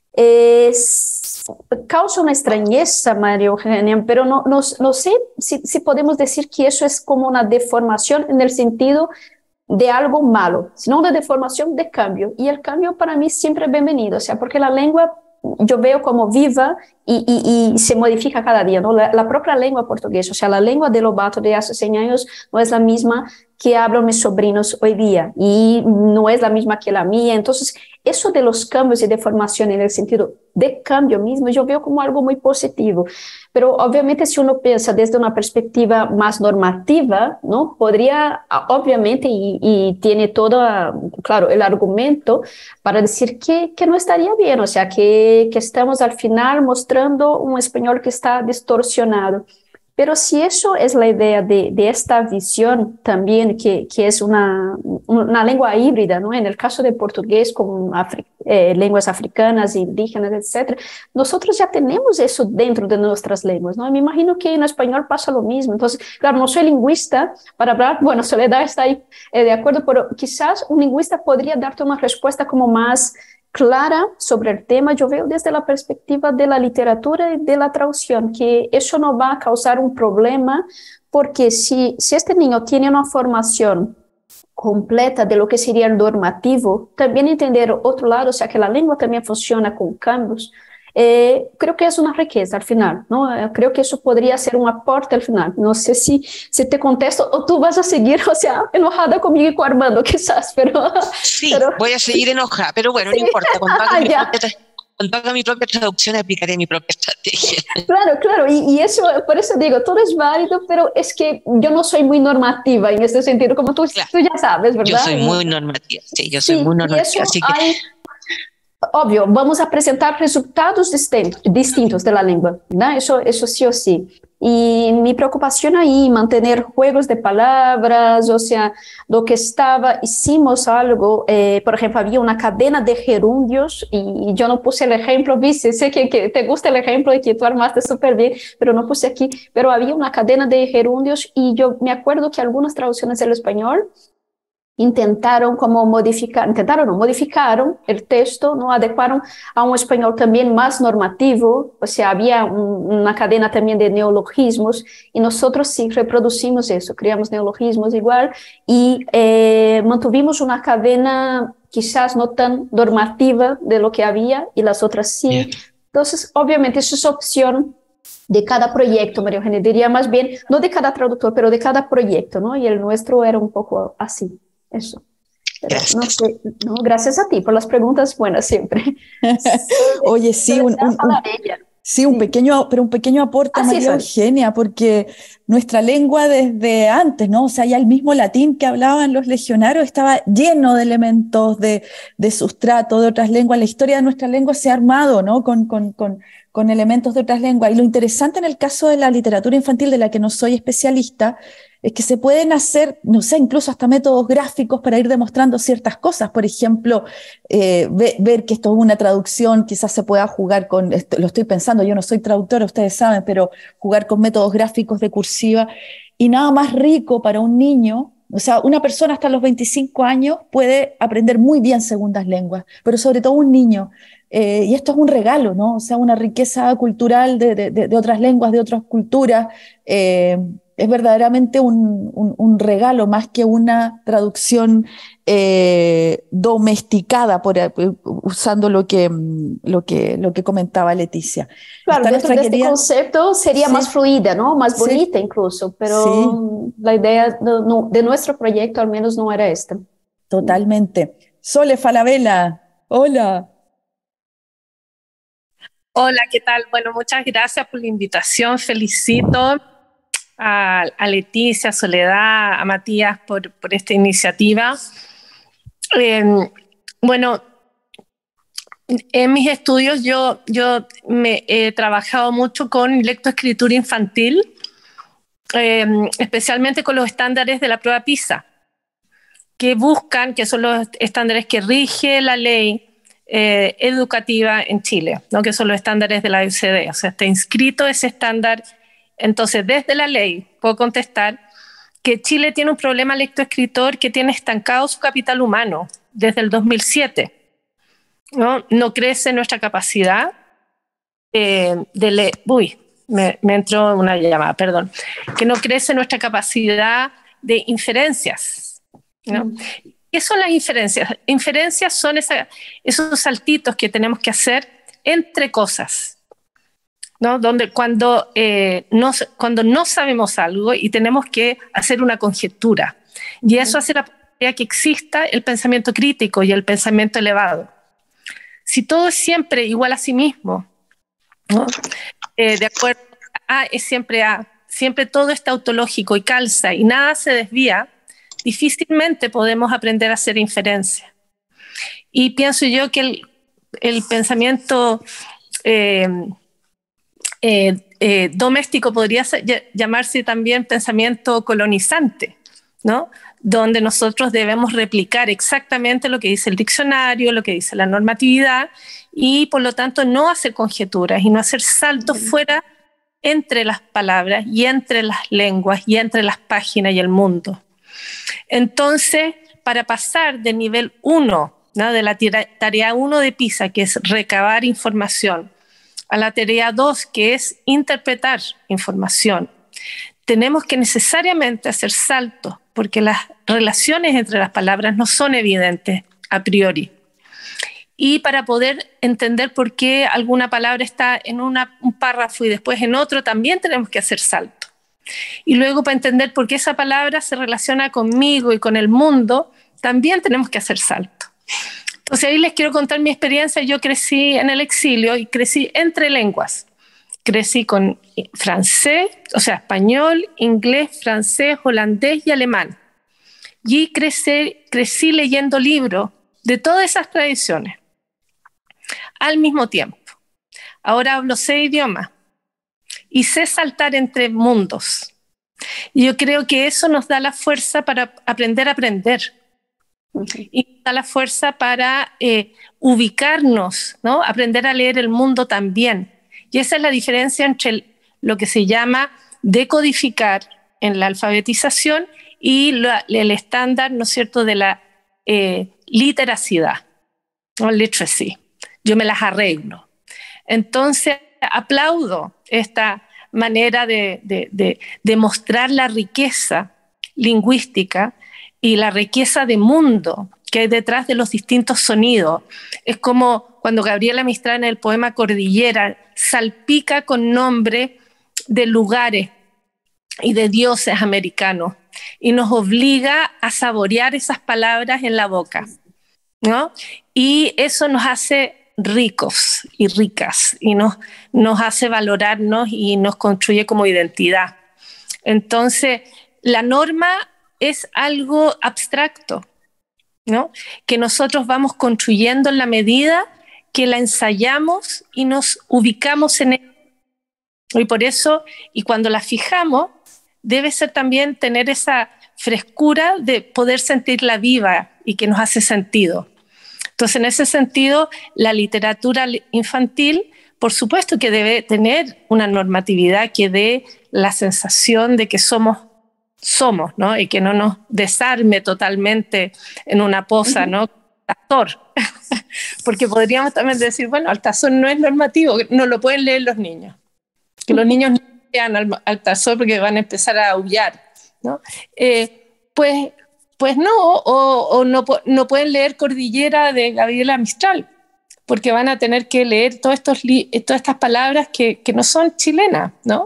Es, causa una extrañeza, María Eugenia, pero no, no, no sé si, si podemos decir que eso es como una deformación en el sentido de algo malo, sino de deformación de cambio. Y el cambio para mí siempre es bienvenido, o sea, porque la lengua yo veo como viva y, y, y se modifica cada día, ¿no? La, la propia lengua portuguesa, o sea, la lengua de Lobato de hace cien años no es la misma que hablan mis sobrinos hoy día y no es la misma que la mía. Entonces, eso de los cambios y deformación en el sentido de cambio mismo, yo veo como algo muy positivo. Pero obviamente si uno piensa desde una perspectiva más normativa, ¿no? Podría, obviamente, y, y tiene todo, claro, el argumento para decir que, que no estaría bien, o sea, que, que estamos al final mostrando un español que está distorsionado. Pero si eso es la idea de, de esta visión también, que, que es una, una lengua híbrida, ¿no? En el caso de portugués con afri eh, lenguas africanas, indígenas, etcétera, nosotros ya tenemos eso dentro de nuestras lenguas, ¿no? Me imagino que en español pasa lo mismo. Entonces, claro, no soy lingüista para hablar, bueno, Soledad está ahí eh, de acuerdo, pero quizás un lingüista podría darte una respuesta como más clara sobre el tema. Yo veo desde la perspectiva de la literatura y de la traducción que eso no va a causar un problema, porque si, si este niño tiene una formación completa de lo que sería el normativo, también entender otro lado, o sea, que la lengua también funciona con cambios, eh, creo que es una riqueza al final, ¿no? Eh, creo que eso podría ser un aporte al final. No sé si, si te contesto o tú vas a seguir, o sea, enojada conmigo y con Armando, quizás, pero... Sí, pero, voy a seguir enojada, pero bueno, sí. no importa, cuando haga, mi Ya. propia, cuando haga mi propia traducción aplicaré mi propia estrategia. Claro, claro, y, y eso, por eso digo, todo es válido, pero es que yo no soy muy normativa en este sentido, como tú, Claro, tú ya sabes, yo ¿verdad? soy Y, muy normativa, sí, yo soy sí, muy y normativa, eso así que hay, obvio, vamos a presentar resultados distintos, distintos de la lengua, ¿no? Eso, eso sí o sí. Y mi preocupación ahí, mantener juegos de palabras, o sea, lo que estaba, hicimos algo, eh, por ejemplo, había una cadena de gerundios y yo no puse el ejemplo, viste, sé que, que te gusta el ejemplo y que tú armaste súper bien, pero no puse aquí, pero había una cadena de gerundios y yo me acuerdo que algunas traducciones del español intentaram como modificar, intentaram não, modificaram o texto, não adequaram a um espanhol também mais normativo, ou seja, havia um, uma cadena também de neologismos, e nós sim reproduzimos isso, criamos neologismos igual, e eh, mantuvimos uma cadena quizás não tão normativa de lo que havia, e as outras sim. Yeah. Então, obviamente, isso é opção de cada proyecto, María Eugenia, diría más bien, no de cada traductor, pero de cada proyecto, ¿no? Y el nuestro era un poco así, eso. Pero, gracias. No sé, no, gracias a ti por las preguntas buenas siempre. Oye, sí, un, un, un, sí, un sí. pequeño, pero un pequeño aporte a María Eugenia, porque nuestra lengua desde antes, ¿no? O sea, ya el mismo latín que hablaban los legionarios estaba lleno de elementos de, de sustrato de otras lenguas. La historia de nuestra lengua se ha armado, ¿no? Con, con, con, con elementos de otras lenguas. Y lo interesante en el caso de la literatura infantil, de la que no soy especialista, es que se pueden hacer, no sé, incluso hasta métodos gráficos para ir demostrando ciertas cosas. Por ejemplo, eh, ve, ver que esto es una traducción, quizás se pueda jugar con, esto, lo estoy pensando, yo no soy traductora, ustedes saben, pero jugar con métodos gráficos de cursiva. Y nada más rico para un niño, o sea, una persona hasta los veinticinco años puede aprender muy bien segundas lenguas, pero sobre todo un niño. Eh, y esto es un regalo, ¿no? O sea, una riqueza cultural de, de, de otras lenguas, de otras culturas. Eh, es verdaderamente un, un, un regalo más que una traducción eh, domesticada, por, usando lo que, lo, que, lo que comentaba Leticia. Claro, dentro de querida... este concepto sería sí. más fluida, ¿no? Más bonita sí. incluso, pero sí. la idea no, no, de nuestro proyecto al menos no era esta. Totalmente. Sole Falabella, hola. Hola, ¿qué tal? Bueno, muchas gracias por la invitación. Felicito a, a Leticia, a Soledad, a Matías por, por esta iniciativa. Eh, bueno, en mis estudios yo, yo me he trabajado mucho con lectoescritura infantil, eh, especialmente con los estándares de la prueba PISA, que buscan, que son los estándares que rige la ley Eh, educativa en Chile, ¿no? Que son los estándares de la O E C D, o sea, está inscrito ese estándar. Entonces, desde la ley puedo contestar que Chile tiene un problema lectoescritor que tiene estancado su capital humano desde el dos mil siete, ¿no? No crece nuestra capacidad eh, de leer, uy, me, me entró una llamada, perdón, que no crece nuestra capacidad de inferencias, ¿no? Mm. ¿Qué son las inferencias? Inferencias son esa, esos saltitos que tenemos que hacer entre cosas, ¿no? Donde cuando, eh, no, cuando no sabemos algo y tenemos que hacer una conjetura. Y eso hace la posibilidad que exista el pensamiento crítico y el pensamiento elevado. Si todo es siempre igual a sí mismo, ¿no? eh, de acuerdo a A es siempre A, siempre todo es tautológico y calza y nada se desvía, difícilmente podemos aprender a hacer inferencia. Y pienso yo que el, el pensamiento eh, eh, eh, doméstico podría ser, llamarse también pensamiento colonizante, ¿no? Donde nosotros debemos replicar exactamente lo que dice el diccionario, lo que dice la normatividad, y por lo tanto no hacer conjeturas y no hacer saltos mm. fuera entre las palabras y entre las lenguas y entre las páginas y el mundo. Entonces, para pasar del nivel uno, ¿no? de la tarea uno de PISA, que es recabar información, a la tarea dos, que es interpretar información, tenemos que necesariamente hacer saltos, porque las relaciones entre las palabras no son evidentes a priori. Y para poder entender por qué alguna palabra está en una, un párrafo y después en otro, también tenemos que hacer saltos. Y luego, para entender por qué esa palabra se relaciona conmigo y con el mundo, también tenemos que hacer salto. Entonces ahí les quiero contar mi experiencia. Yo crecí en el exilio y crecí entre lenguas. Crecí con francés, o sea, español, inglés, francés, holandés y alemán. Y crecí, crecí leyendo libros de todas esas tradiciones al mismo tiempo. Ahora hablo seis idiomas y sé saltar entre mundos. Y yo creo que eso nos da la fuerza para aprender a aprender. Okay. Y nos da la fuerza para eh, ubicarnos, ¿no? Aprender a leer el mundo también. Y esa es la diferencia entre el, lo que se llama decodificar en la alfabetización y la, el estándar, ¿no es cierto?, de la eh, literacidad, o literacy. Yo me las arreglo. Entonces, aplaudo esta manera de, de, de, de mostrar la riqueza lingüística y la riqueza de mundo que hay detrás de los distintos sonidos. Es como cuando Gabriela Mistral en el poema Cordillera salpica con nombre de lugares y de dioses americanos y nos obliga a saborear esas palabras en la boca, ¿no? Y eso nos hace ricos y ricas y nos, nos hace valorarnos y nos construye como identidad. Entonces, la norma es algo abstracto, ¿no?, que nosotros vamos construyendo en la medida que la ensayamos y nos ubicamos en ella. Y por eso, y cuando la fijamos, debe ser también tener esa frescura de poder sentirla viva y que nos hace sentido. Entonces, en ese sentido, la literatura infantil, por supuesto que debe tener una normatividad que dé la sensación de que somos somos, ¿no? Y que no nos desarme totalmente en una posa, ¿no? Altazor. Porque podríamos también decir, bueno, Altazor no es normativo, no lo pueden leer los niños. Que los niños no lean Altazor porque van a empezar a aullar, ¿no? Eh, pues, pues no, o, o no, no pueden leer Cordillera de Gabriela Mistral, porque van a tener que leer todos estos todas estas palabras que, que no son chilenas, ¿no?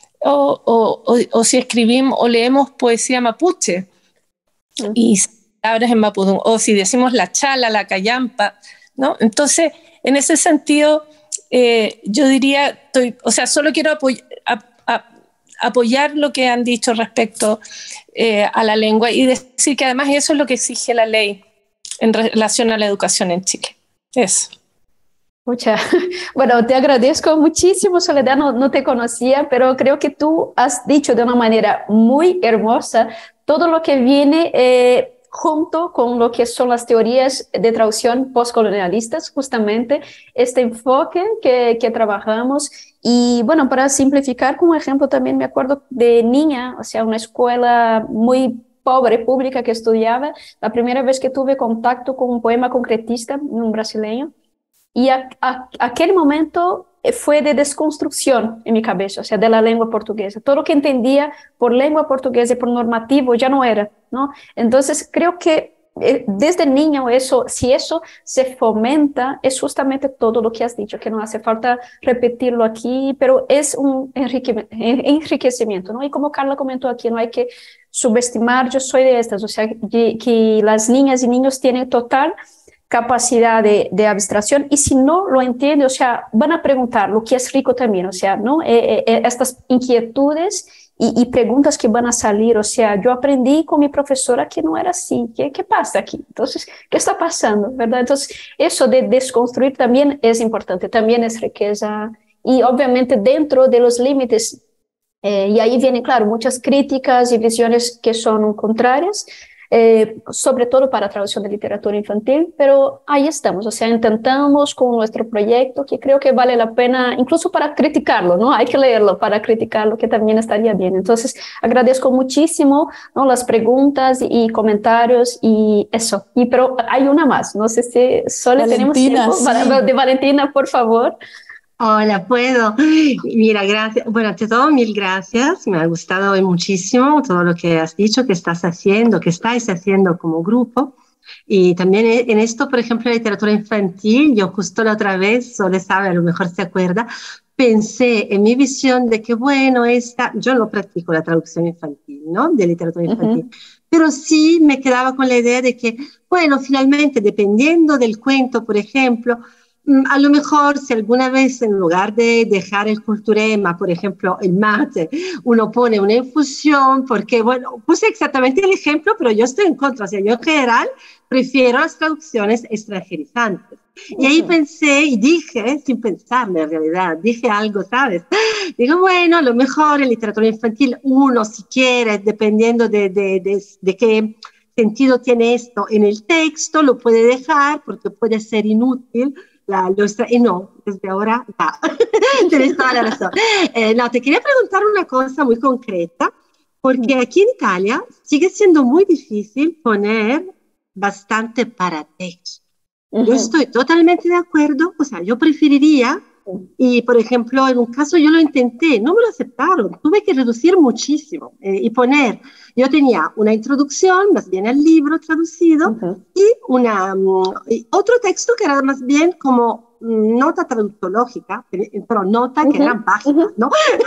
O, o, o, o si escribimos o leemos poesía mapuche uh-huh. y palabras en mapudungun, o si decimos la chala, la callampa, ¿no? Entonces, en ese sentido, eh, yo diría, estoy, o sea, solo quiero apoy a, a, apoyar lo que han dicho respecto eh, a la lengua y decir que además eso es lo que exige la ley en relación a la educación en Chile. Eso. Mucha. Bueno, te agradezco muchísimo, Soledad, no, no te conocía, pero creo que tú has dicho de una manera muy hermosa todo lo que viene eh, junto con lo que son las teorías de traducción postcolonialistas, justamente este enfoque que, que trabajamos. Y bueno, para simplificar con un ejemplo también me acuerdo de niña, o sea, una escuela muy pobre, pública que estudiaba, la primera vez que tuve contacto con un poema concretista, un brasileño. Y a, a, aquel momento fue de desconstrucción en mi cabeza, o sea, de la lengua portuguesa. Todo lo que entendía por lengua portuguesa y por normativo ya no era, ¿no? Entonces, creo que eh, desde niño eso, si eso se fomenta, es justamente todo lo que has dicho, que no hace falta repetirlo aquí, pero es un enrique, enriquecimiento, ¿no? Y como Carla comentó aquí, no hay que subestimar, yo soy de estas, o sea, que, que las niñas y niños tienen total capacidad de, de abstracción, y si no lo entiende, o sea, van a preguntar, lo que es rico también, o sea, ¿no? Eh, eh, estas inquietudes y, y preguntas que van a salir, o sea, yo aprendí con mi profesora que no era así, ¿qué, qué pasa aquí? Entonces, ¿qué está pasando? ¿Verdad? Entonces, eso de desconstruir también es importante, también es riqueza, y obviamente dentro de los límites, eh, y ahí vienen, claro, muchas críticas y visiones que son contrarias, Eh, sobre todo para traducción de literatura infantil, pero ahí estamos, o sea, intentamos con nuestro proyecto, que creo que vale la pena, incluso para criticarlo, ¿no? Hay que leerlo para criticarlo, que también estaría bien. Entonces, agradezco muchísimo, ¿no?, las preguntas y comentarios y eso. Y, pero hay una más, no sé si solo tenemos tiempo sí. para, de Valentina, por favor. Hola, puedo. Mira, gracias. Bueno, ante todo, mil gracias. Me ha gustado hoy muchísimo todo lo que has dicho, que estás haciendo, que estáis haciendo como grupo. Y también en esto, por ejemplo, la literatura infantil, yo justo la otra vez, Sole sabe, a lo mejor se acuerda, pensé en mi visión de que, bueno, esta, yo no practico la traducción infantil, ¿no?, de literatura infantil. Uh-huh. Pero sí me quedaba con la idea de que, bueno, finalmente, dependiendo del cuento, por ejemplo, a lo mejor si alguna vez en lugar de dejar el culturema, por ejemplo, el mate, uno pone una infusión, porque, bueno, puse exactamente el ejemplo, pero yo estoy en contra, o sea, yo en general prefiero las traducciones extranjerizantes. Y ahí pensé y dije, sin pensarme en realidad, dije algo, ¿sabes? Digo, bueno, a lo mejor en literatura infantil uno, si quiere, dependiendo de, de, de, de qué sentido tiene esto en el texto, lo puede dejar porque puede ser inútil. La, los, y no, desde ahora, no. Tienes toda la razón. Eh, no, te quería preguntar una cosa muy concreta, porque aquí en Italia sigue siendo muy difícil poner bastante paratexto. Uh-huh. Yo estoy totalmente de acuerdo, o sea, yo preferiría, y por ejemplo, en un caso yo lo intenté, no me lo aceptaron, tuve que reducir muchísimo eh, y poner, yo tenía una introducción, más bien el libro traducido, uh-huh. y una, um, y otro texto que era más bien como nota traductológica, pero nota uh-huh. que eran páginas, uh-huh. ¿no?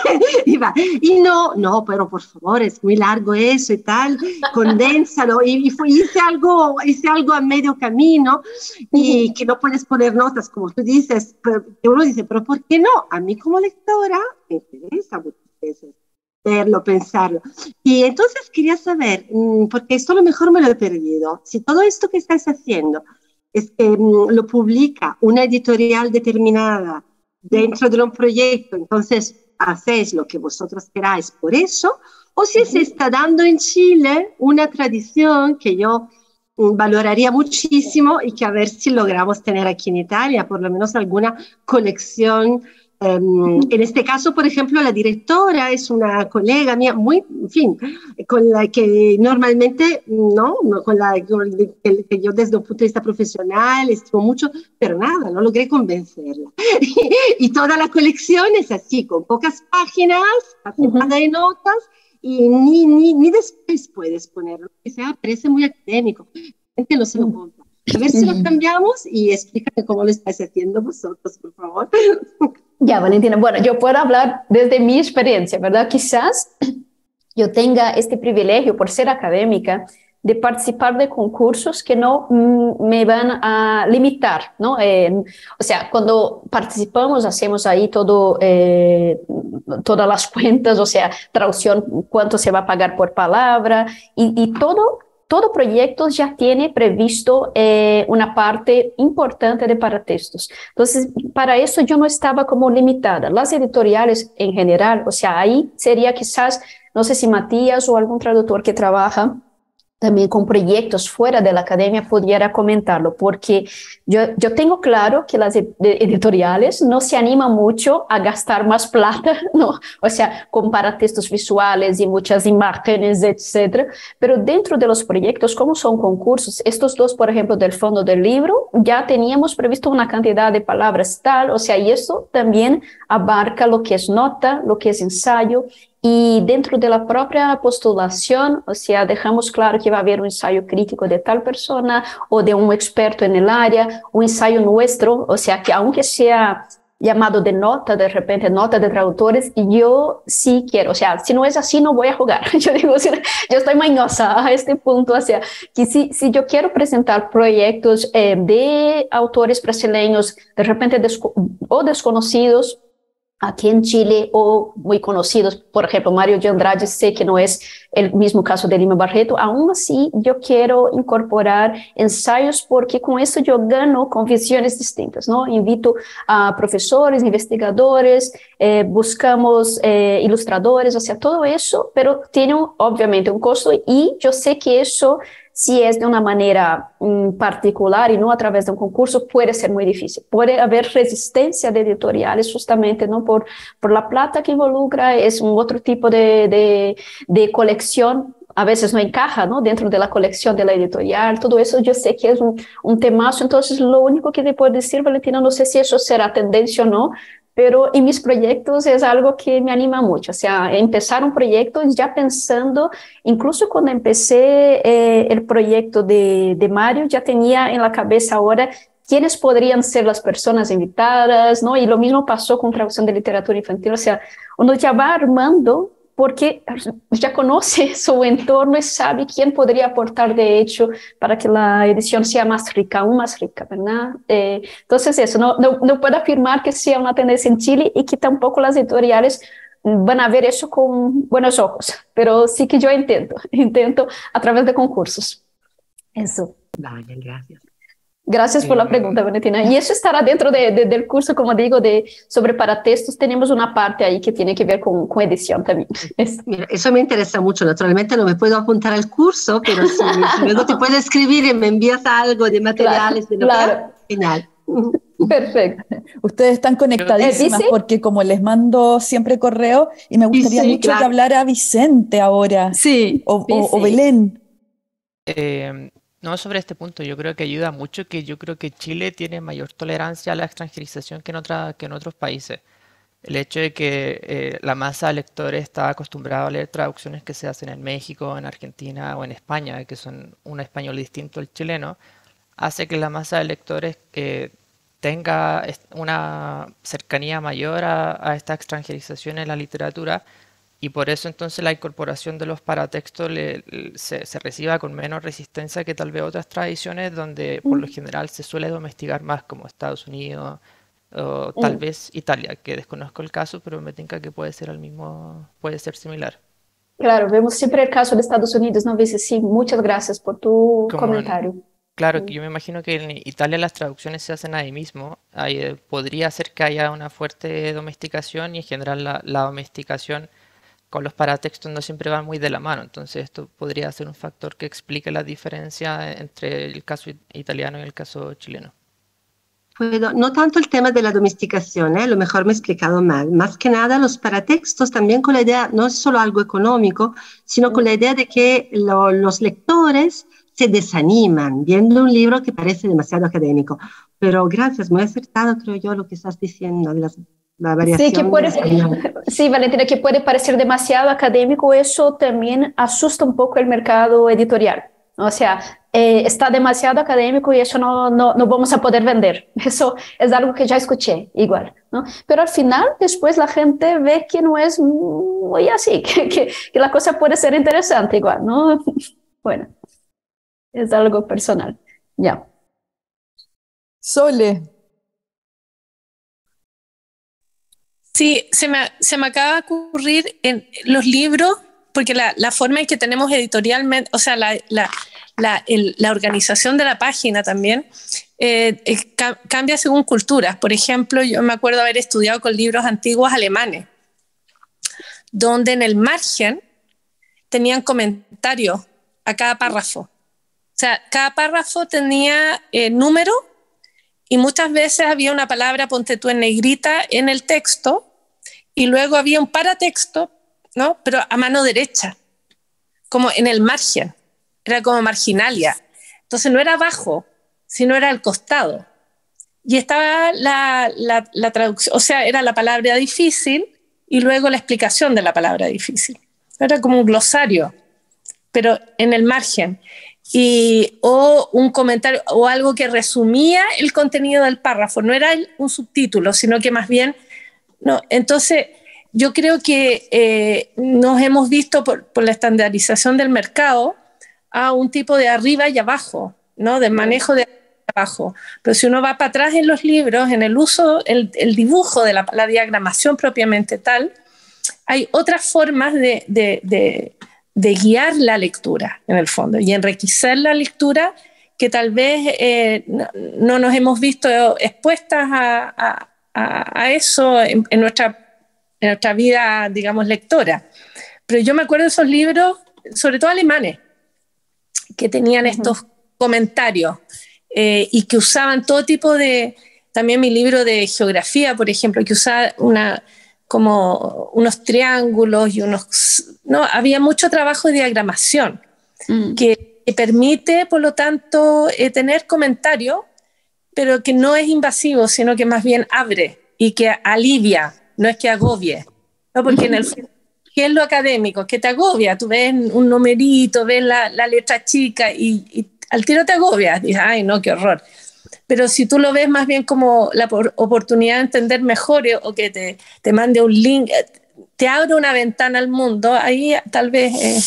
y, va, y no, no, pero por favor, es muy largo eso y tal, condénsalo, y, y fue, hice, algo, hice algo a medio camino, y uh-huh. que no puedes poner notas, como tú dices, pero, que uno dice, pero ¿por qué no? A mí como lectora me interesa muchas veces verlo, pensarlo. Y entonces quería saber, porque esto a lo mejor me lo he perdido, si todo esto que estáis haciendo es que um, lo publica una editorial determinada dentro de un proyecto, entonces hacéis lo que vosotros queráis por eso, o si uh-huh. se está dando en Chile una tradición que yo um, valoraría muchísimo y que a ver si logramos tener aquí en Italia, por lo menos alguna colección. Um, en este caso, por ejemplo, la directora es una colega mía, muy, en fin, con la que normalmente, no, no con la con, que, que yo desde un punto de vista profesional estimo mucho, pero nada, no logré convencerla. y, y toda la colección es así, con pocas páginas, uh-huh. de notas, y ni, ni, ni después puedes ponerlo, que sea, parece muy académico, la gente no se lo compra. A ver si lo cambiamos y explícame cómo lo estáis haciendo vosotros, por favor. Ya, Valentina, bueno, yo puedo hablar desde mi experiencia, ¿verdad? Quizás yo tenga este privilegio, por ser académica, de participar de concursos que no mm, me van a limitar, ¿no? Eh, o sea, cuando participamos, hacemos ahí todo, eh, todas las cuentas, o sea, traducción, cuánto se va a pagar por palabra, y, y todo... Todo proyecto ya tiene previsto eh, una parte importante de paratextos. Entonces, para eso yo no estaba como limitada. Las editoriales en general, o sea, ahí sería quizás, no sé si Matías o algún traductor que trabaja también con proyectos fuera de la academia pudiera comentarlo, porque yo, yo tengo claro que las ed editoriales no se animan mucho a gastar más plata, ¿no? O sea, con paratextos visuales y muchas imágenes, etcétera. Pero dentro de los proyectos, como son concursos, estos dos, por ejemplo, del fondo del libro, ya teníamos previsto una cantidad de palabras tal, o sea, y eso también abarca lo que es nota, lo que es ensayo. Y dentro de la propia postulación, o sea, dejamos claro que va a haber un ensayo crítico de tal persona o de un experto en el área, un ensayo nuestro, o sea, que aunque sea llamado de nota, de repente nota de traductores, yo sí quiero, o sea, si no es así, no voy a jugar. Yo digo, yo estoy mañosa a este punto, o sea, que si, si yo quiero presentar proyectos eh, de autores brasileños, de repente desco o desconocidos, aquí en Chile o muy conocidos, por ejemplo, Mario de Andrade, sé que no es el mismo caso de Lima Barreto, aún así yo quiero incorporar ensayos porque con eso yo gano con visiones distintas, ¿no? Invito a profesores, investigadores, eh, buscamos eh, ilustradores, o sea, todo eso, pero tiene un, obviamente un costo y yo sé que eso, si es de una manera um, particular y no a través de un concurso, puede ser muy difícil. Puede haber resistencia de editoriales justamente no por, por la plata que involucra, es un otro tipo de, de, de colección, a veces no encaja, ¿no? Dentro de la colección de la editorial, todo eso yo sé que es un, un temazo, entonces lo único que te puedo decir, Valentina, no sé si eso será tendencia o no, pero en mis proyectos es algo que me anima mucho, o sea, empezar un proyecto ya pensando, incluso cuando empecé eh, el proyecto de, de Mario, ya tenía en la cabeza ahora quiénes podrían ser las personas invitadas, ¿no? Y lo mismo pasó con traducción de literatura infantil, o sea, uno ya va armando porque ya conoce su entorno y sabe quién podría aportar de hecho para que la edición sea más rica, aún más rica, ¿verdad? Eh, entonces eso, no, no, no puedo afirmar que sea una tendencia en Chile y que tampoco las editoriales van a ver eso con buenos ojos, pero sí que yo intento, intento a través de concursos. Eso. Vale, gracias. Gracias por la pregunta, Valentina. Y eso estará dentro de, de, del curso, como digo, de, sobre paratextos. Tenemos una parte ahí que tiene que ver con, con edición también. Es. Mira, eso me interesa mucho. Naturalmente no me puedo apuntar al curso, pero si, si luego te puedes escribir y me envías algo de materiales, claro, de claro. Final. Perfecto. Ustedes están conectadísimas ¿Eh, porque como les mando siempre correo y me gustaría Sí, mucho claro. que hablara Vicente ahora Sí, o, sí, o- o sí. Belén. Eh, no, sobre este punto, yo creo que ayuda mucho que yo creo que Chile tiene mayor tolerancia a la extranjerización que en otra, que en otros países. El hecho de que eh, la masa de lectores está acostumbrada a leer traducciones que se hacen en México, en Argentina o en España, que son un español distinto al chileno, hace que la masa de lectores eh, tenga est- una cercanía mayor a, a esta extranjerización en la literatura y por eso entonces la incorporación de los paratextos le- le- se, se reciba con menos resistencia que tal vez otras tradiciones donde por lo Mm, general se suele domesticar más como Estados Unidos o tal mm. vez Italia, que desconozco el caso, pero me tinca que puede ser el mismo, puede ser similar. Claro, vemos siempre el caso de Estados Unidos, ¿no? Dice, sí, muchas gracias por tu Como en- comentario. claro, Mm. que yo me imagino que en Italia las traducciones se hacen ahí mismo. Ahí, eh, podría ser que haya una fuerte domesticación y en general la, la domesticación con los paratextos no siempre van muy de la mano. Entonces esto podría ser un factor que explique la diferencia entre el caso it- italiano y el caso chileno. Puedo, no tanto el tema de la domesticación, ¿eh? A lo mejor me he explicado mal. Más que nada los paratextos también con la idea, no es solo algo económico, sino con la idea de que lo- los lectores se desaniman viendo un libro que parece demasiado académico. Pero gracias, muy acertado creo yo lo que estás diciendo, de las- la Sí, que variación del puede, español. sí, Valentina, que puede parecer demasiado académico, eso también asusta un poco el mercado editorial. O sea, eh, está demasiado académico y eso no, no, no vamos a poder vender. Eso es algo que ya escuché igual, ¿no? Pero al final, después la gente ve que no es muy así, que, que, que la cosa puede ser interesante igual, ¿no? Bueno, es algo personal. Ya. Sole, Sí, se me, se me acaba de ocurrir en los libros, porque la, la forma en que tenemos editorialmente, o sea, la, la, la, el- la organización de la página también eh, eh, ca- cambia según culturas. Por ejemplo, yo me acuerdo haber estudiado con libros antiguos alemanes, donde en el margen tenían comentarios a cada párrafo. O sea, cada párrafo tenía eh, número y muchas veces había una palabra, ponte tú en negrita, en el texto y luego había un paratexto, ¿no? Pero a mano derecha, como en el margen, era como marginalia. Entonces no era abajo, sino era al costado. Y estaba la, la, la traducción, o sea, era la palabra difícil y luego la explicación de la palabra difícil. Era como un glosario, pero en el margen. Y, o un comentario o algo que resumía el contenido del párrafo. No era un subtítulo, sino que más bien... No, entonces, yo creo que eh, nos hemos visto por, por la estandarización del mercado a un tipo de arriba y abajo, ¿no? De manejo de arriba y abajo. Pero si uno va para atrás en los libros, en el uso, el, el dibujo de la, la diagramación propiamente tal, hay otras formas de, de, de, de guiar la lectura, en el fondo, y enriquecer la lectura que tal vez eh, no, no nos hemos visto expuestas a, a, a, a eso en, en, nuestra, en nuestra vida, digamos, lectora. Pero yo me acuerdo de esos libros, sobre todo alemanes, que tenían estos uh-huh. comentarios eh, y que usaban todo tipo de... También mi libro de geografía, por ejemplo, que usaba una, como unos triángulos y unos... No, había mucho trabajo de diagramación mm. que, que permite, por lo tanto, eh, tener comentarios, pero que no es invasivo, sino que más bien abre y que alivia, no es que agobie, ¿no? Porque en el fondo, ¿qué es lo académico? Que te agobia, tú ves un numerito, ves la, la letra chica y, y al tiro te agobias, dices, ay no, qué horror. Pero si tú lo ves más bien como la oportunidad de entender mejor o que te, te mande un link, te abre una ventana al mundo, ahí tal vez, eh,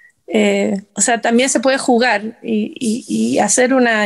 eh, o sea, también se puede jugar y, y, y hacer una...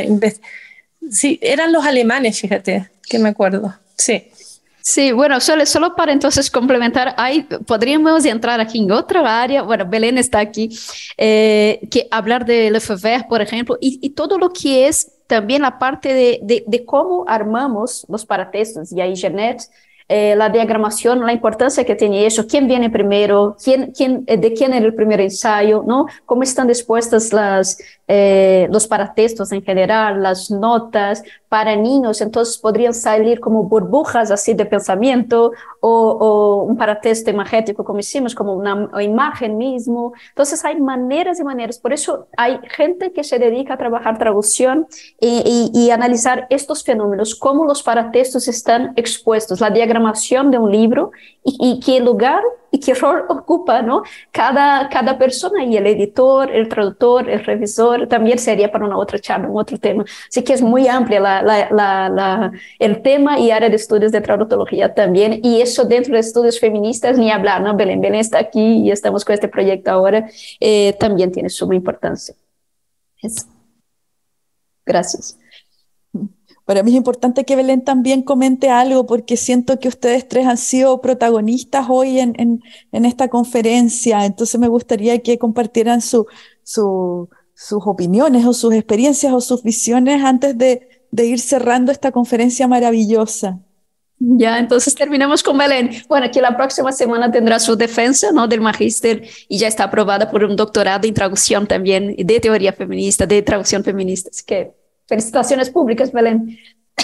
Sí, eran los alemanes, fíjate, que me acuerdo, sí. Sí, bueno, solo, solo para entonces complementar, hay, podríamos entrar aquí en otra área, bueno, Belén está aquí, eh, que hablar de Lefebvre, por ejemplo, y, y todo lo que es también la parte de, de, de cómo armamos los paratextos, y ahí Jeanette, eh, la diagramación, la importancia que tiene eso, quién viene primero, quién, quién, de quién era el primer ensayo, ¿no? Cómo están dispuestas las, eh, los paratextos en general, las notas para niños, entonces podrían salir como burbujas así de pensamiento o, o un paratexto imagético como hicimos, como una, una imagen mismo. Entonces hay maneras y maneras, por eso hay gente que se dedica a trabajar traducción y, y, y analizar estos fenómenos, cómo los paratextos están expuestos, la diagramación de un libro y, y qué lugar y qué rol ocupa, ¿no? Cada, cada persona, y el editor, el traductor, el revisor, también sería para una otra charla, un otro tema. Así que es muy amplia la, la, la, la, el tema y área de estudios de traductología también, y eso dentro de estudios feministas ni hablar, ¿no? Belén, Belén está aquí y estamos con este proyecto ahora, eh, también tiene suma importancia. Es... Gracias. Para mí es importante que Belén también comente algo porque siento que ustedes tres han sido protagonistas hoy en, en, en esta conferencia, entonces me gustaría que compartieran su, su, sus opiniones o sus experiencias o sus visiones antes de, de ir cerrando esta conferencia maravillosa. Ya, entonces terminamos con Belén. Bueno, que la próxima semana tendrá su defensa, ¿no? Del magíster y ya está aprobada por un doctorado en traducción también, de teoría feminista, de traducción feminista. Así que felicitaciones públicas, Belén.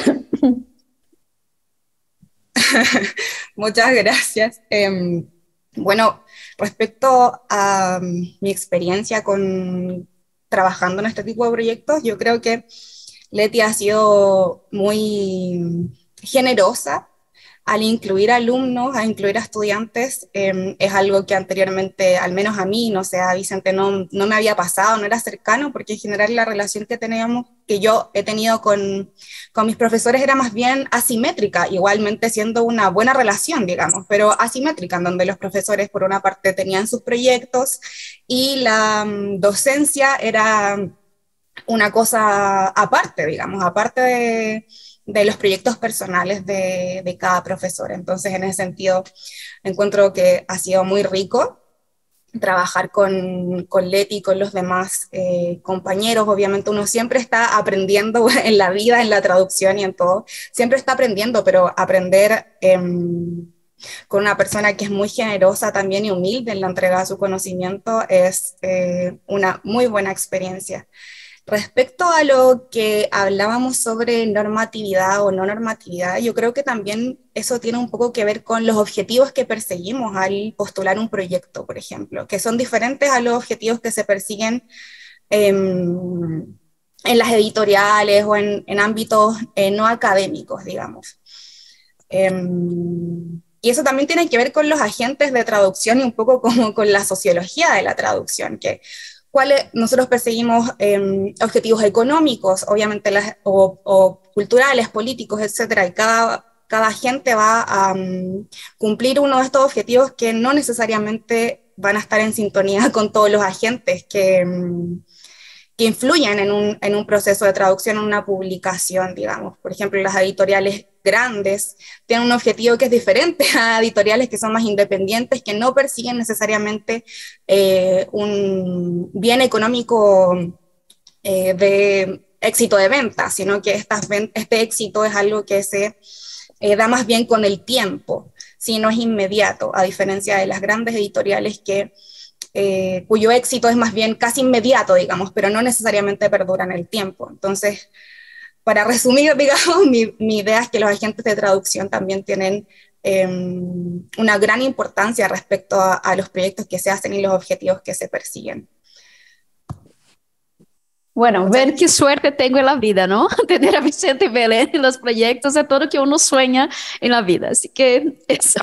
Muchas gracias. Eh, bueno, respecto a um, mi experiencia con trabajando en este tipo de proyectos, yo creo que Leti ha sido muy generosa al incluir alumnos, a incluir a estudiantes. Eh, es algo que anteriormente, al menos a mí, no sé, a Vicente no, no me había pasado, no era cercano, porque en general la relación que teníamos, que yo he tenido con, con mis profesores era más bien asimétrica, igualmente siendo una buena relación, digamos, pero asimétrica, en donde los profesores por una parte tenían sus proyectos y la um, docencia era una cosa aparte, digamos, aparte de de los proyectos personales de, de cada profesor. Entonces, en ese sentido, encuentro que ha sido muy rico trabajar con, con Leti y con los demás eh, compañeros. Obviamente uno siempre está aprendiendo en la vida, en la traducción y en todo, siempre está aprendiendo, pero aprender eh, con una persona que es muy generosa también y humilde en la entrega de su conocimiento es eh, una muy buena experiencia. Respecto a lo que hablábamos sobre normatividad o no normatividad, yo creo que también eso tiene un poco que ver con los objetivos que perseguimos al postular un proyecto, por ejemplo, que son diferentes a los objetivos que se persiguen eh, en las editoriales o en, en ámbitos eh, no académicos, digamos. Eh, y eso también tiene que ver con los agentes de traducción y un poco como con la sociología de la traducción, que ¿cuáles? Nosotros perseguimos eh, objetivos económicos, obviamente, las, o, o culturales, políticos, etcétera, y cada, cada agente va a um, cumplir uno de estos objetivos que no necesariamente van a estar en sintonía con todos los agentes que, um, que influyen en un, en un proceso de traducción, en una publicación, digamos. Por ejemplo, las editoriales grandes tienen un objetivo que es diferente a editoriales que son más independientes, que no persiguen necesariamente eh, un bien económico eh, de éxito de venta, sino que estas, este éxito es algo que se eh, da más bien con el tiempo, si no es inmediato, a diferencia de las grandes editoriales que eh, cuyo éxito es más bien casi inmediato, digamos, pero no necesariamente perdura en el tiempo. Entonces, para resumir, digamos, mi, mi idea es que los agentes de traducción también tienen eh, una gran importancia respecto a, a los proyectos que se hacen y los objetivos que se persiguen. Bueno, ver qué suerte tengo en la vida, ¿no? Tener a Vicente y Belén en los proyectos de todo lo que uno sueña en la vida. Así que eso.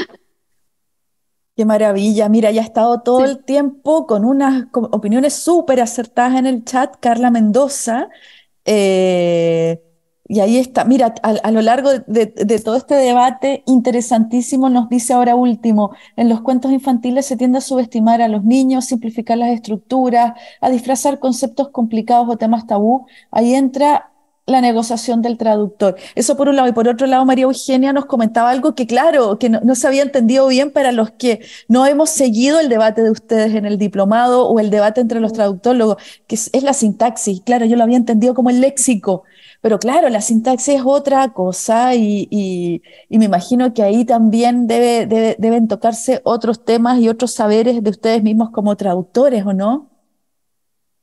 Qué maravilla. Mira, ya ha estado todo Sí. el tiempo con unas con opiniones súper acertadas en el chat, Carla Mendoza. Eh, y ahí está, mira, a, a lo largo de, de todo este debate interesantísimo, nos dice ahora último, en los cuentos infantiles se tiende a subestimar a los niños, simplificar las estructuras, a disfrazar conceptos complicados o temas tabú. Ahí entra la negociación del traductor. Eso por un lado. Y por otro lado, María Eugenia nos comentaba algo que, claro, que no, no se había entendido bien para los que no hemos seguido el debate de ustedes en el diplomado o el debate entre los traductólogos, que es, es la sintaxis. Claro, yo lo había entendido como el léxico, pero claro, la sintaxis es otra cosa y, y, y me imagino que ahí también debe, debe, deben tocarse otros temas y otros saberes de ustedes mismos como traductores, ¿o no?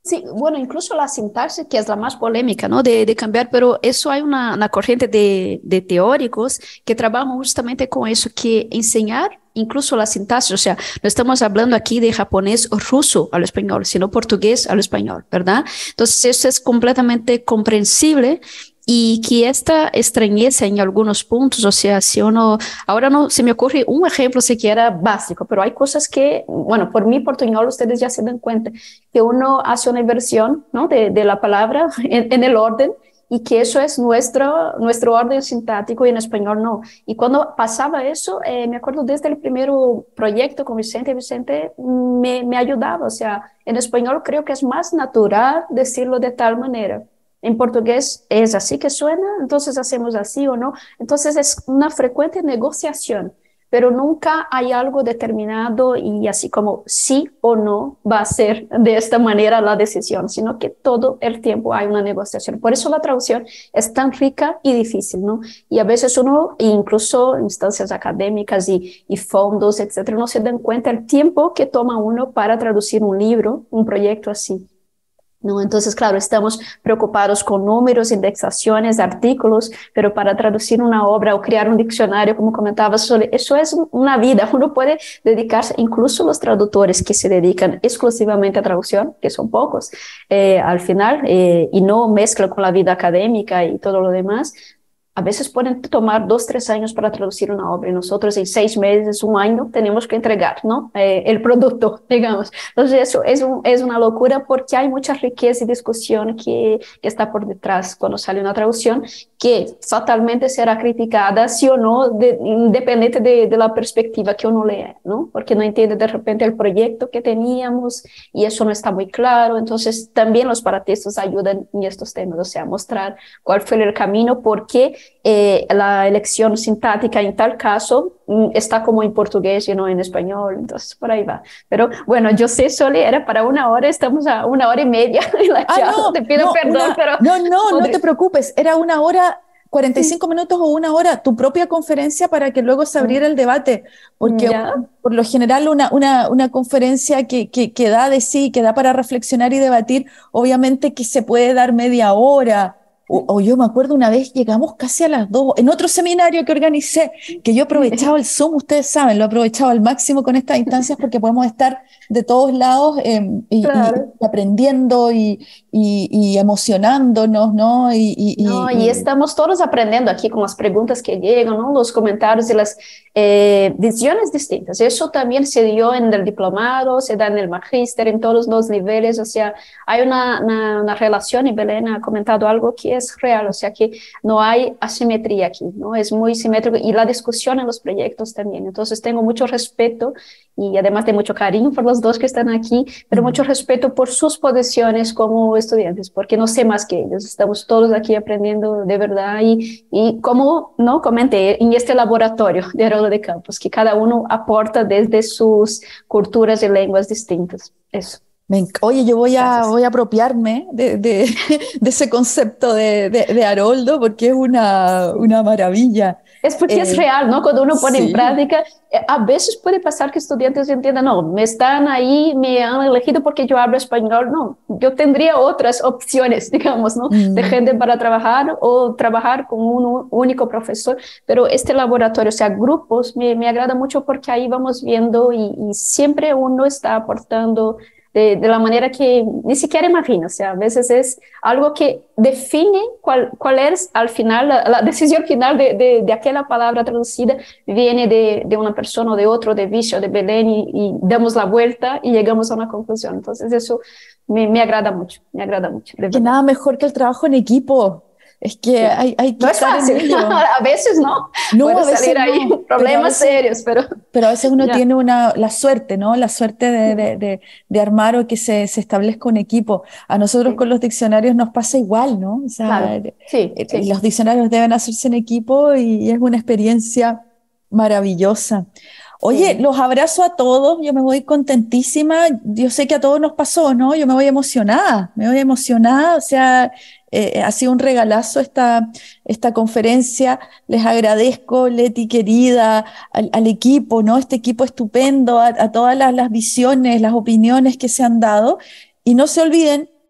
Sí, bueno, incluso la sintaxis, que es la más polémica, ¿no? De, de cambiar, pero eso hay una, una corriente de, de teóricos que trabajan justamente con eso, que enseñar incluso la sintaxis, o sea, no estamos hablando aquí de japonés o ruso al español, sino portugués al español, ¿verdad? Entonces, eso es completamente comprensible. Y que esta extrañeza en algunos puntos, o sea, si uno, ahora no se me ocurre un ejemplo siquiera básico, pero hay cosas que, bueno, por mi portuñol ustedes ya se dan cuenta, que uno hace una inversión, ¿no? de, de la palabra en, en el orden, y que eso es nuestro, nuestro orden sintático y en español no. Y cuando pasaba eso, eh, me acuerdo desde el primer proyecto con Vicente, Vicente me, me ayudaba, o sea, en español creo que es más natural decirlo de tal manera. En portugués es así que suena, entonces hacemos así o no. Entonces es una frecuente negociación, pero nunca hay algo determinado y así como sí o no va a ser de esta manera la decisión, sino que todo el tiempo hay una negociación. Por eso la traducción es tan rica y difícil, ¿no? Y a veces uno, incluso instancias académicas y, y fondos, etcétera, no se dan cuenta el tiempo que toma uno para traducir un libro, un proyecto así. ¿No? Entonces, claro, estamos preocupados con números, indexaciones, artículos, pero para traducir una obra o crear un diccionario, como comentaba, eso es una vida. Uno puede dedicarse, incluso los traductores que se dedican exclusivamente a traducción, que son pocos, eh, al final, eh, y no mezclan con la vida académica y todo lo demás. A veces pueden tomar dos, tres años para traducir una obra y nosotros en seis meses, un año, tenemos que entregar, ¿no? Eh, el producto, digamos. Entonces eso es, un, es una locura porque hay mucha riqueza y discusión que, que está por detrás cuando sale una traducción que fatalmente será criticada, sí o no, de, independiente de, de la perspectiva que uno lea, ¿no? Porque no entiende de repente el proyecto que teníamos y eso no está muy claro. Entonces también los paratextos ayudan en estos temas, o sea, mostrar cuál fue el camino, por qué Eh, la elección sintáctica en tal caso mm, está como en portugués y no en español, entonces por ahí va. Pero bueno, yo sé, Soli, era para una hora, estamos a una hora y media en la charla, ah, no, te pido no, perdón, una, pero... No, no, podría... no te preocupes, era una hora, cuarenta y cinco minutos o una hora, tu propia conferencia para que luego se abriera el debate, porque ¿Ya? por lo general una, una, una conferencia que, que, que da de sí, que da para reflexionar y debatir, obviamente que se puede dar media hora. O, o yo me acuerdo una vez llegamos casi a las dos, en otro seminario que organicé, que yo aprovechaba el Zoom, ustedes saben, lo he aprovechado al máximo con estas instancias porque podemos estar de todos lados eh, y, Claro. y, y aprendiendo y, y, y emocionándonos, ¿no? Y, y, No, y, y estamos todos aprendiendo aquí con las preguntas que llegan, ¿no? Los comentarios y las eh, visiones distintas. Eso también se dio en el diplomado, se da en el magíster, en todos los niveles. O sea, hay una, una, una relación, y Belén ha comentado algo que es real, o sea, que no hay asimetría aquí, ¿no? Es muy simétrico y la discusión en los proyectos también. Entonces, tengo mucho respeto y además de mucho cariño por los dos que están aquí, pero mucho respeto por sus posiciones como estudiantes, porque no sé más que ellos. Estamos todos aquí aprendiendo de verdad y, y como no comenté, en este laboratorio de Haroldo de Campos, que cada uno aporta desde sus culturas y lenguas distintas. Eso. Me enc- Oye, yo voy a, Gracias. voy a apropiarme de, de, de ese concepto de, de, de Haroldo porque es una, una maravilla. Es porque Eh, es real, ¿no? Cuando uno pone sí. en práctica, eh, a veces puede pasar que estudiantes entiendan, no, me están ahí, me han elegido porque yo hablo español. No, yo tendría otras opciones, digamos, ¿no? Mm. De gente para trabajar o trabajar con un único profesor. Pero este laboratorio, o sea, grupos, me, me agrada mucho porque ahí vamos viendo y, y siempre uno está aportando de, de la manera que ni siquiera imagina. O sea, a veces es algo que define cuál, cuál es al final, la, la decisión final de, de, de aquella palabra traducida viene de, de una persona o de otro, de Vicio, de Belén, y, y damos la vuelta y llegamos a una conclusión. Entonces eso me, me agrada mucho, me agrada mucho. De Que verdad. nada mejor que el trabajo en equipo. Es que Sí. hay, hay que No es estar en fácil, ello. a veces no, No, puede a veces salir ahí no, pero a problemas veces- serios, pero Pero a veces uno Ya. tiene una, la suerte, ¿no? La suerte de, de, de, de armar o que se, se establezca un equipo. A nosotros Sí. con los diccionarios nos pasa igual, ¿no? O sea, claro, sí, eh, sí. los diccionarios deben hacerse en equipo y es una experiencia maravillosa. Oye, Sí. los abrazo a todos, yo me voy contentísima, yo sé que a todos nos pasó, ¿no? Yo me voy emocionada, me voy emocionada, o sea, eh, ha sido un regalazo esta, esta conferencia, les agradezco, Leti querida, al, al equipo, ¿no? Este equipo estupendo, a, a todas las, las visiones, las opiniones que se han dado, y no se olviden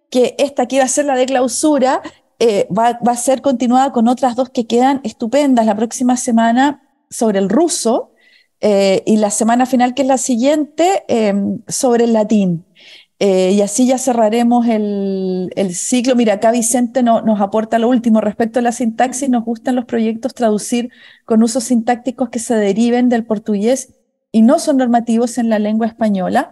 que esta que iba a ser la de clausura eh, va, va a ser continuada con otras dos que quedan estupendas la próxima semana sobre el ruso eh, y la semana final, que es la siguiente, eh, sobre el latín. Eh, y así ya cerraremos el, el ciclo. Mira, acá Vicente no, nos aporta lo último respecto a la sintaxis. Nos gustan los proyectos traducir con usos sintácticos que se deriven del portugués y no son normativos en la lengua española,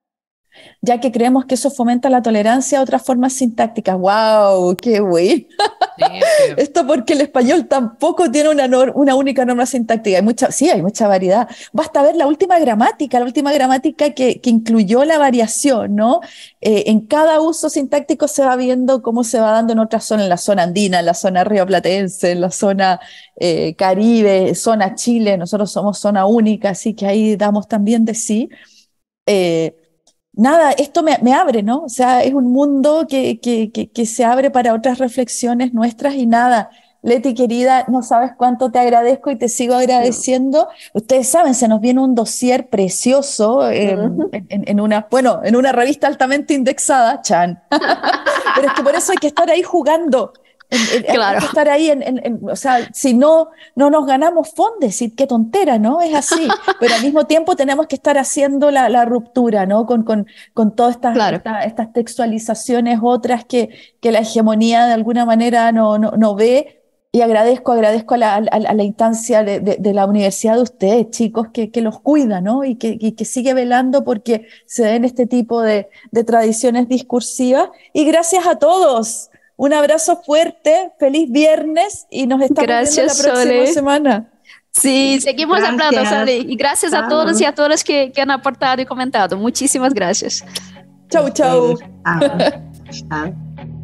ya que creemos que eso fomenta la tolerancia a otras formas sintácticas. ¡Wow! ¡Qué bueno! Sí, es que... Esto porque el español tampoco tiene una, nor- una única norma sintáctica. Hay mucha, sí, hay mucha variedad. Basta ver la última gramática, la última gramática que, que incluyó la variación, ¿no? Eh, en cada uso sintáctico se va viendo cómo se va dando en otras zonas, en la zona andina, en la zona rioplatense, en la zona eh, Caribe, zona Chile. Nosotros somos zona única, así que ahí damos también de sí. Eh, Nada, esto me, me abre, ¿no? O sea, es un mundo que, que, que, que se abre para otras reflexiones nuestras y nada. Leti, querida, no sabes cuánto te agradezco y te sigo agradeciendo. Ustedes saben, se nos viene un dossier precioso eh, uh-huh. en, en, en una, bueno, en una revista altamente indexada, Chan. Pero es que por eso hay que estar ahí jugando. En, en, claro. Hay que estar ahí, en, en, en, o sea, si no, no nos ganamos fondes, y qué tontera, ¿no? Es así, pero al mismo tiempo tenemos que estar haciendo la, la ruptura, ¿no? Con, con, con todas estas, claro. esta, estas textualizaciones otras que, que la hegemonía de alguna manera no, no, no ve. Y agradezco, agradezco a la, a, a la instancia de, de, de la universidad de ustedes, chicos, que, que los cuida, ¿no? Y que, y que sigue velando porque se den este tipo de, de tradiciones discursivas. Y gracias a todos. Un abrazo fuerte, feliz viernes y nos estamos gracias, viendo la próxima Sole. semana. Sí, seguimos gracias. hablando, Sole. Y gracias chau. a todos y a todas que, que han aportado y comentado. Muchísimas gracias. Chau, chau. Chao. Chao.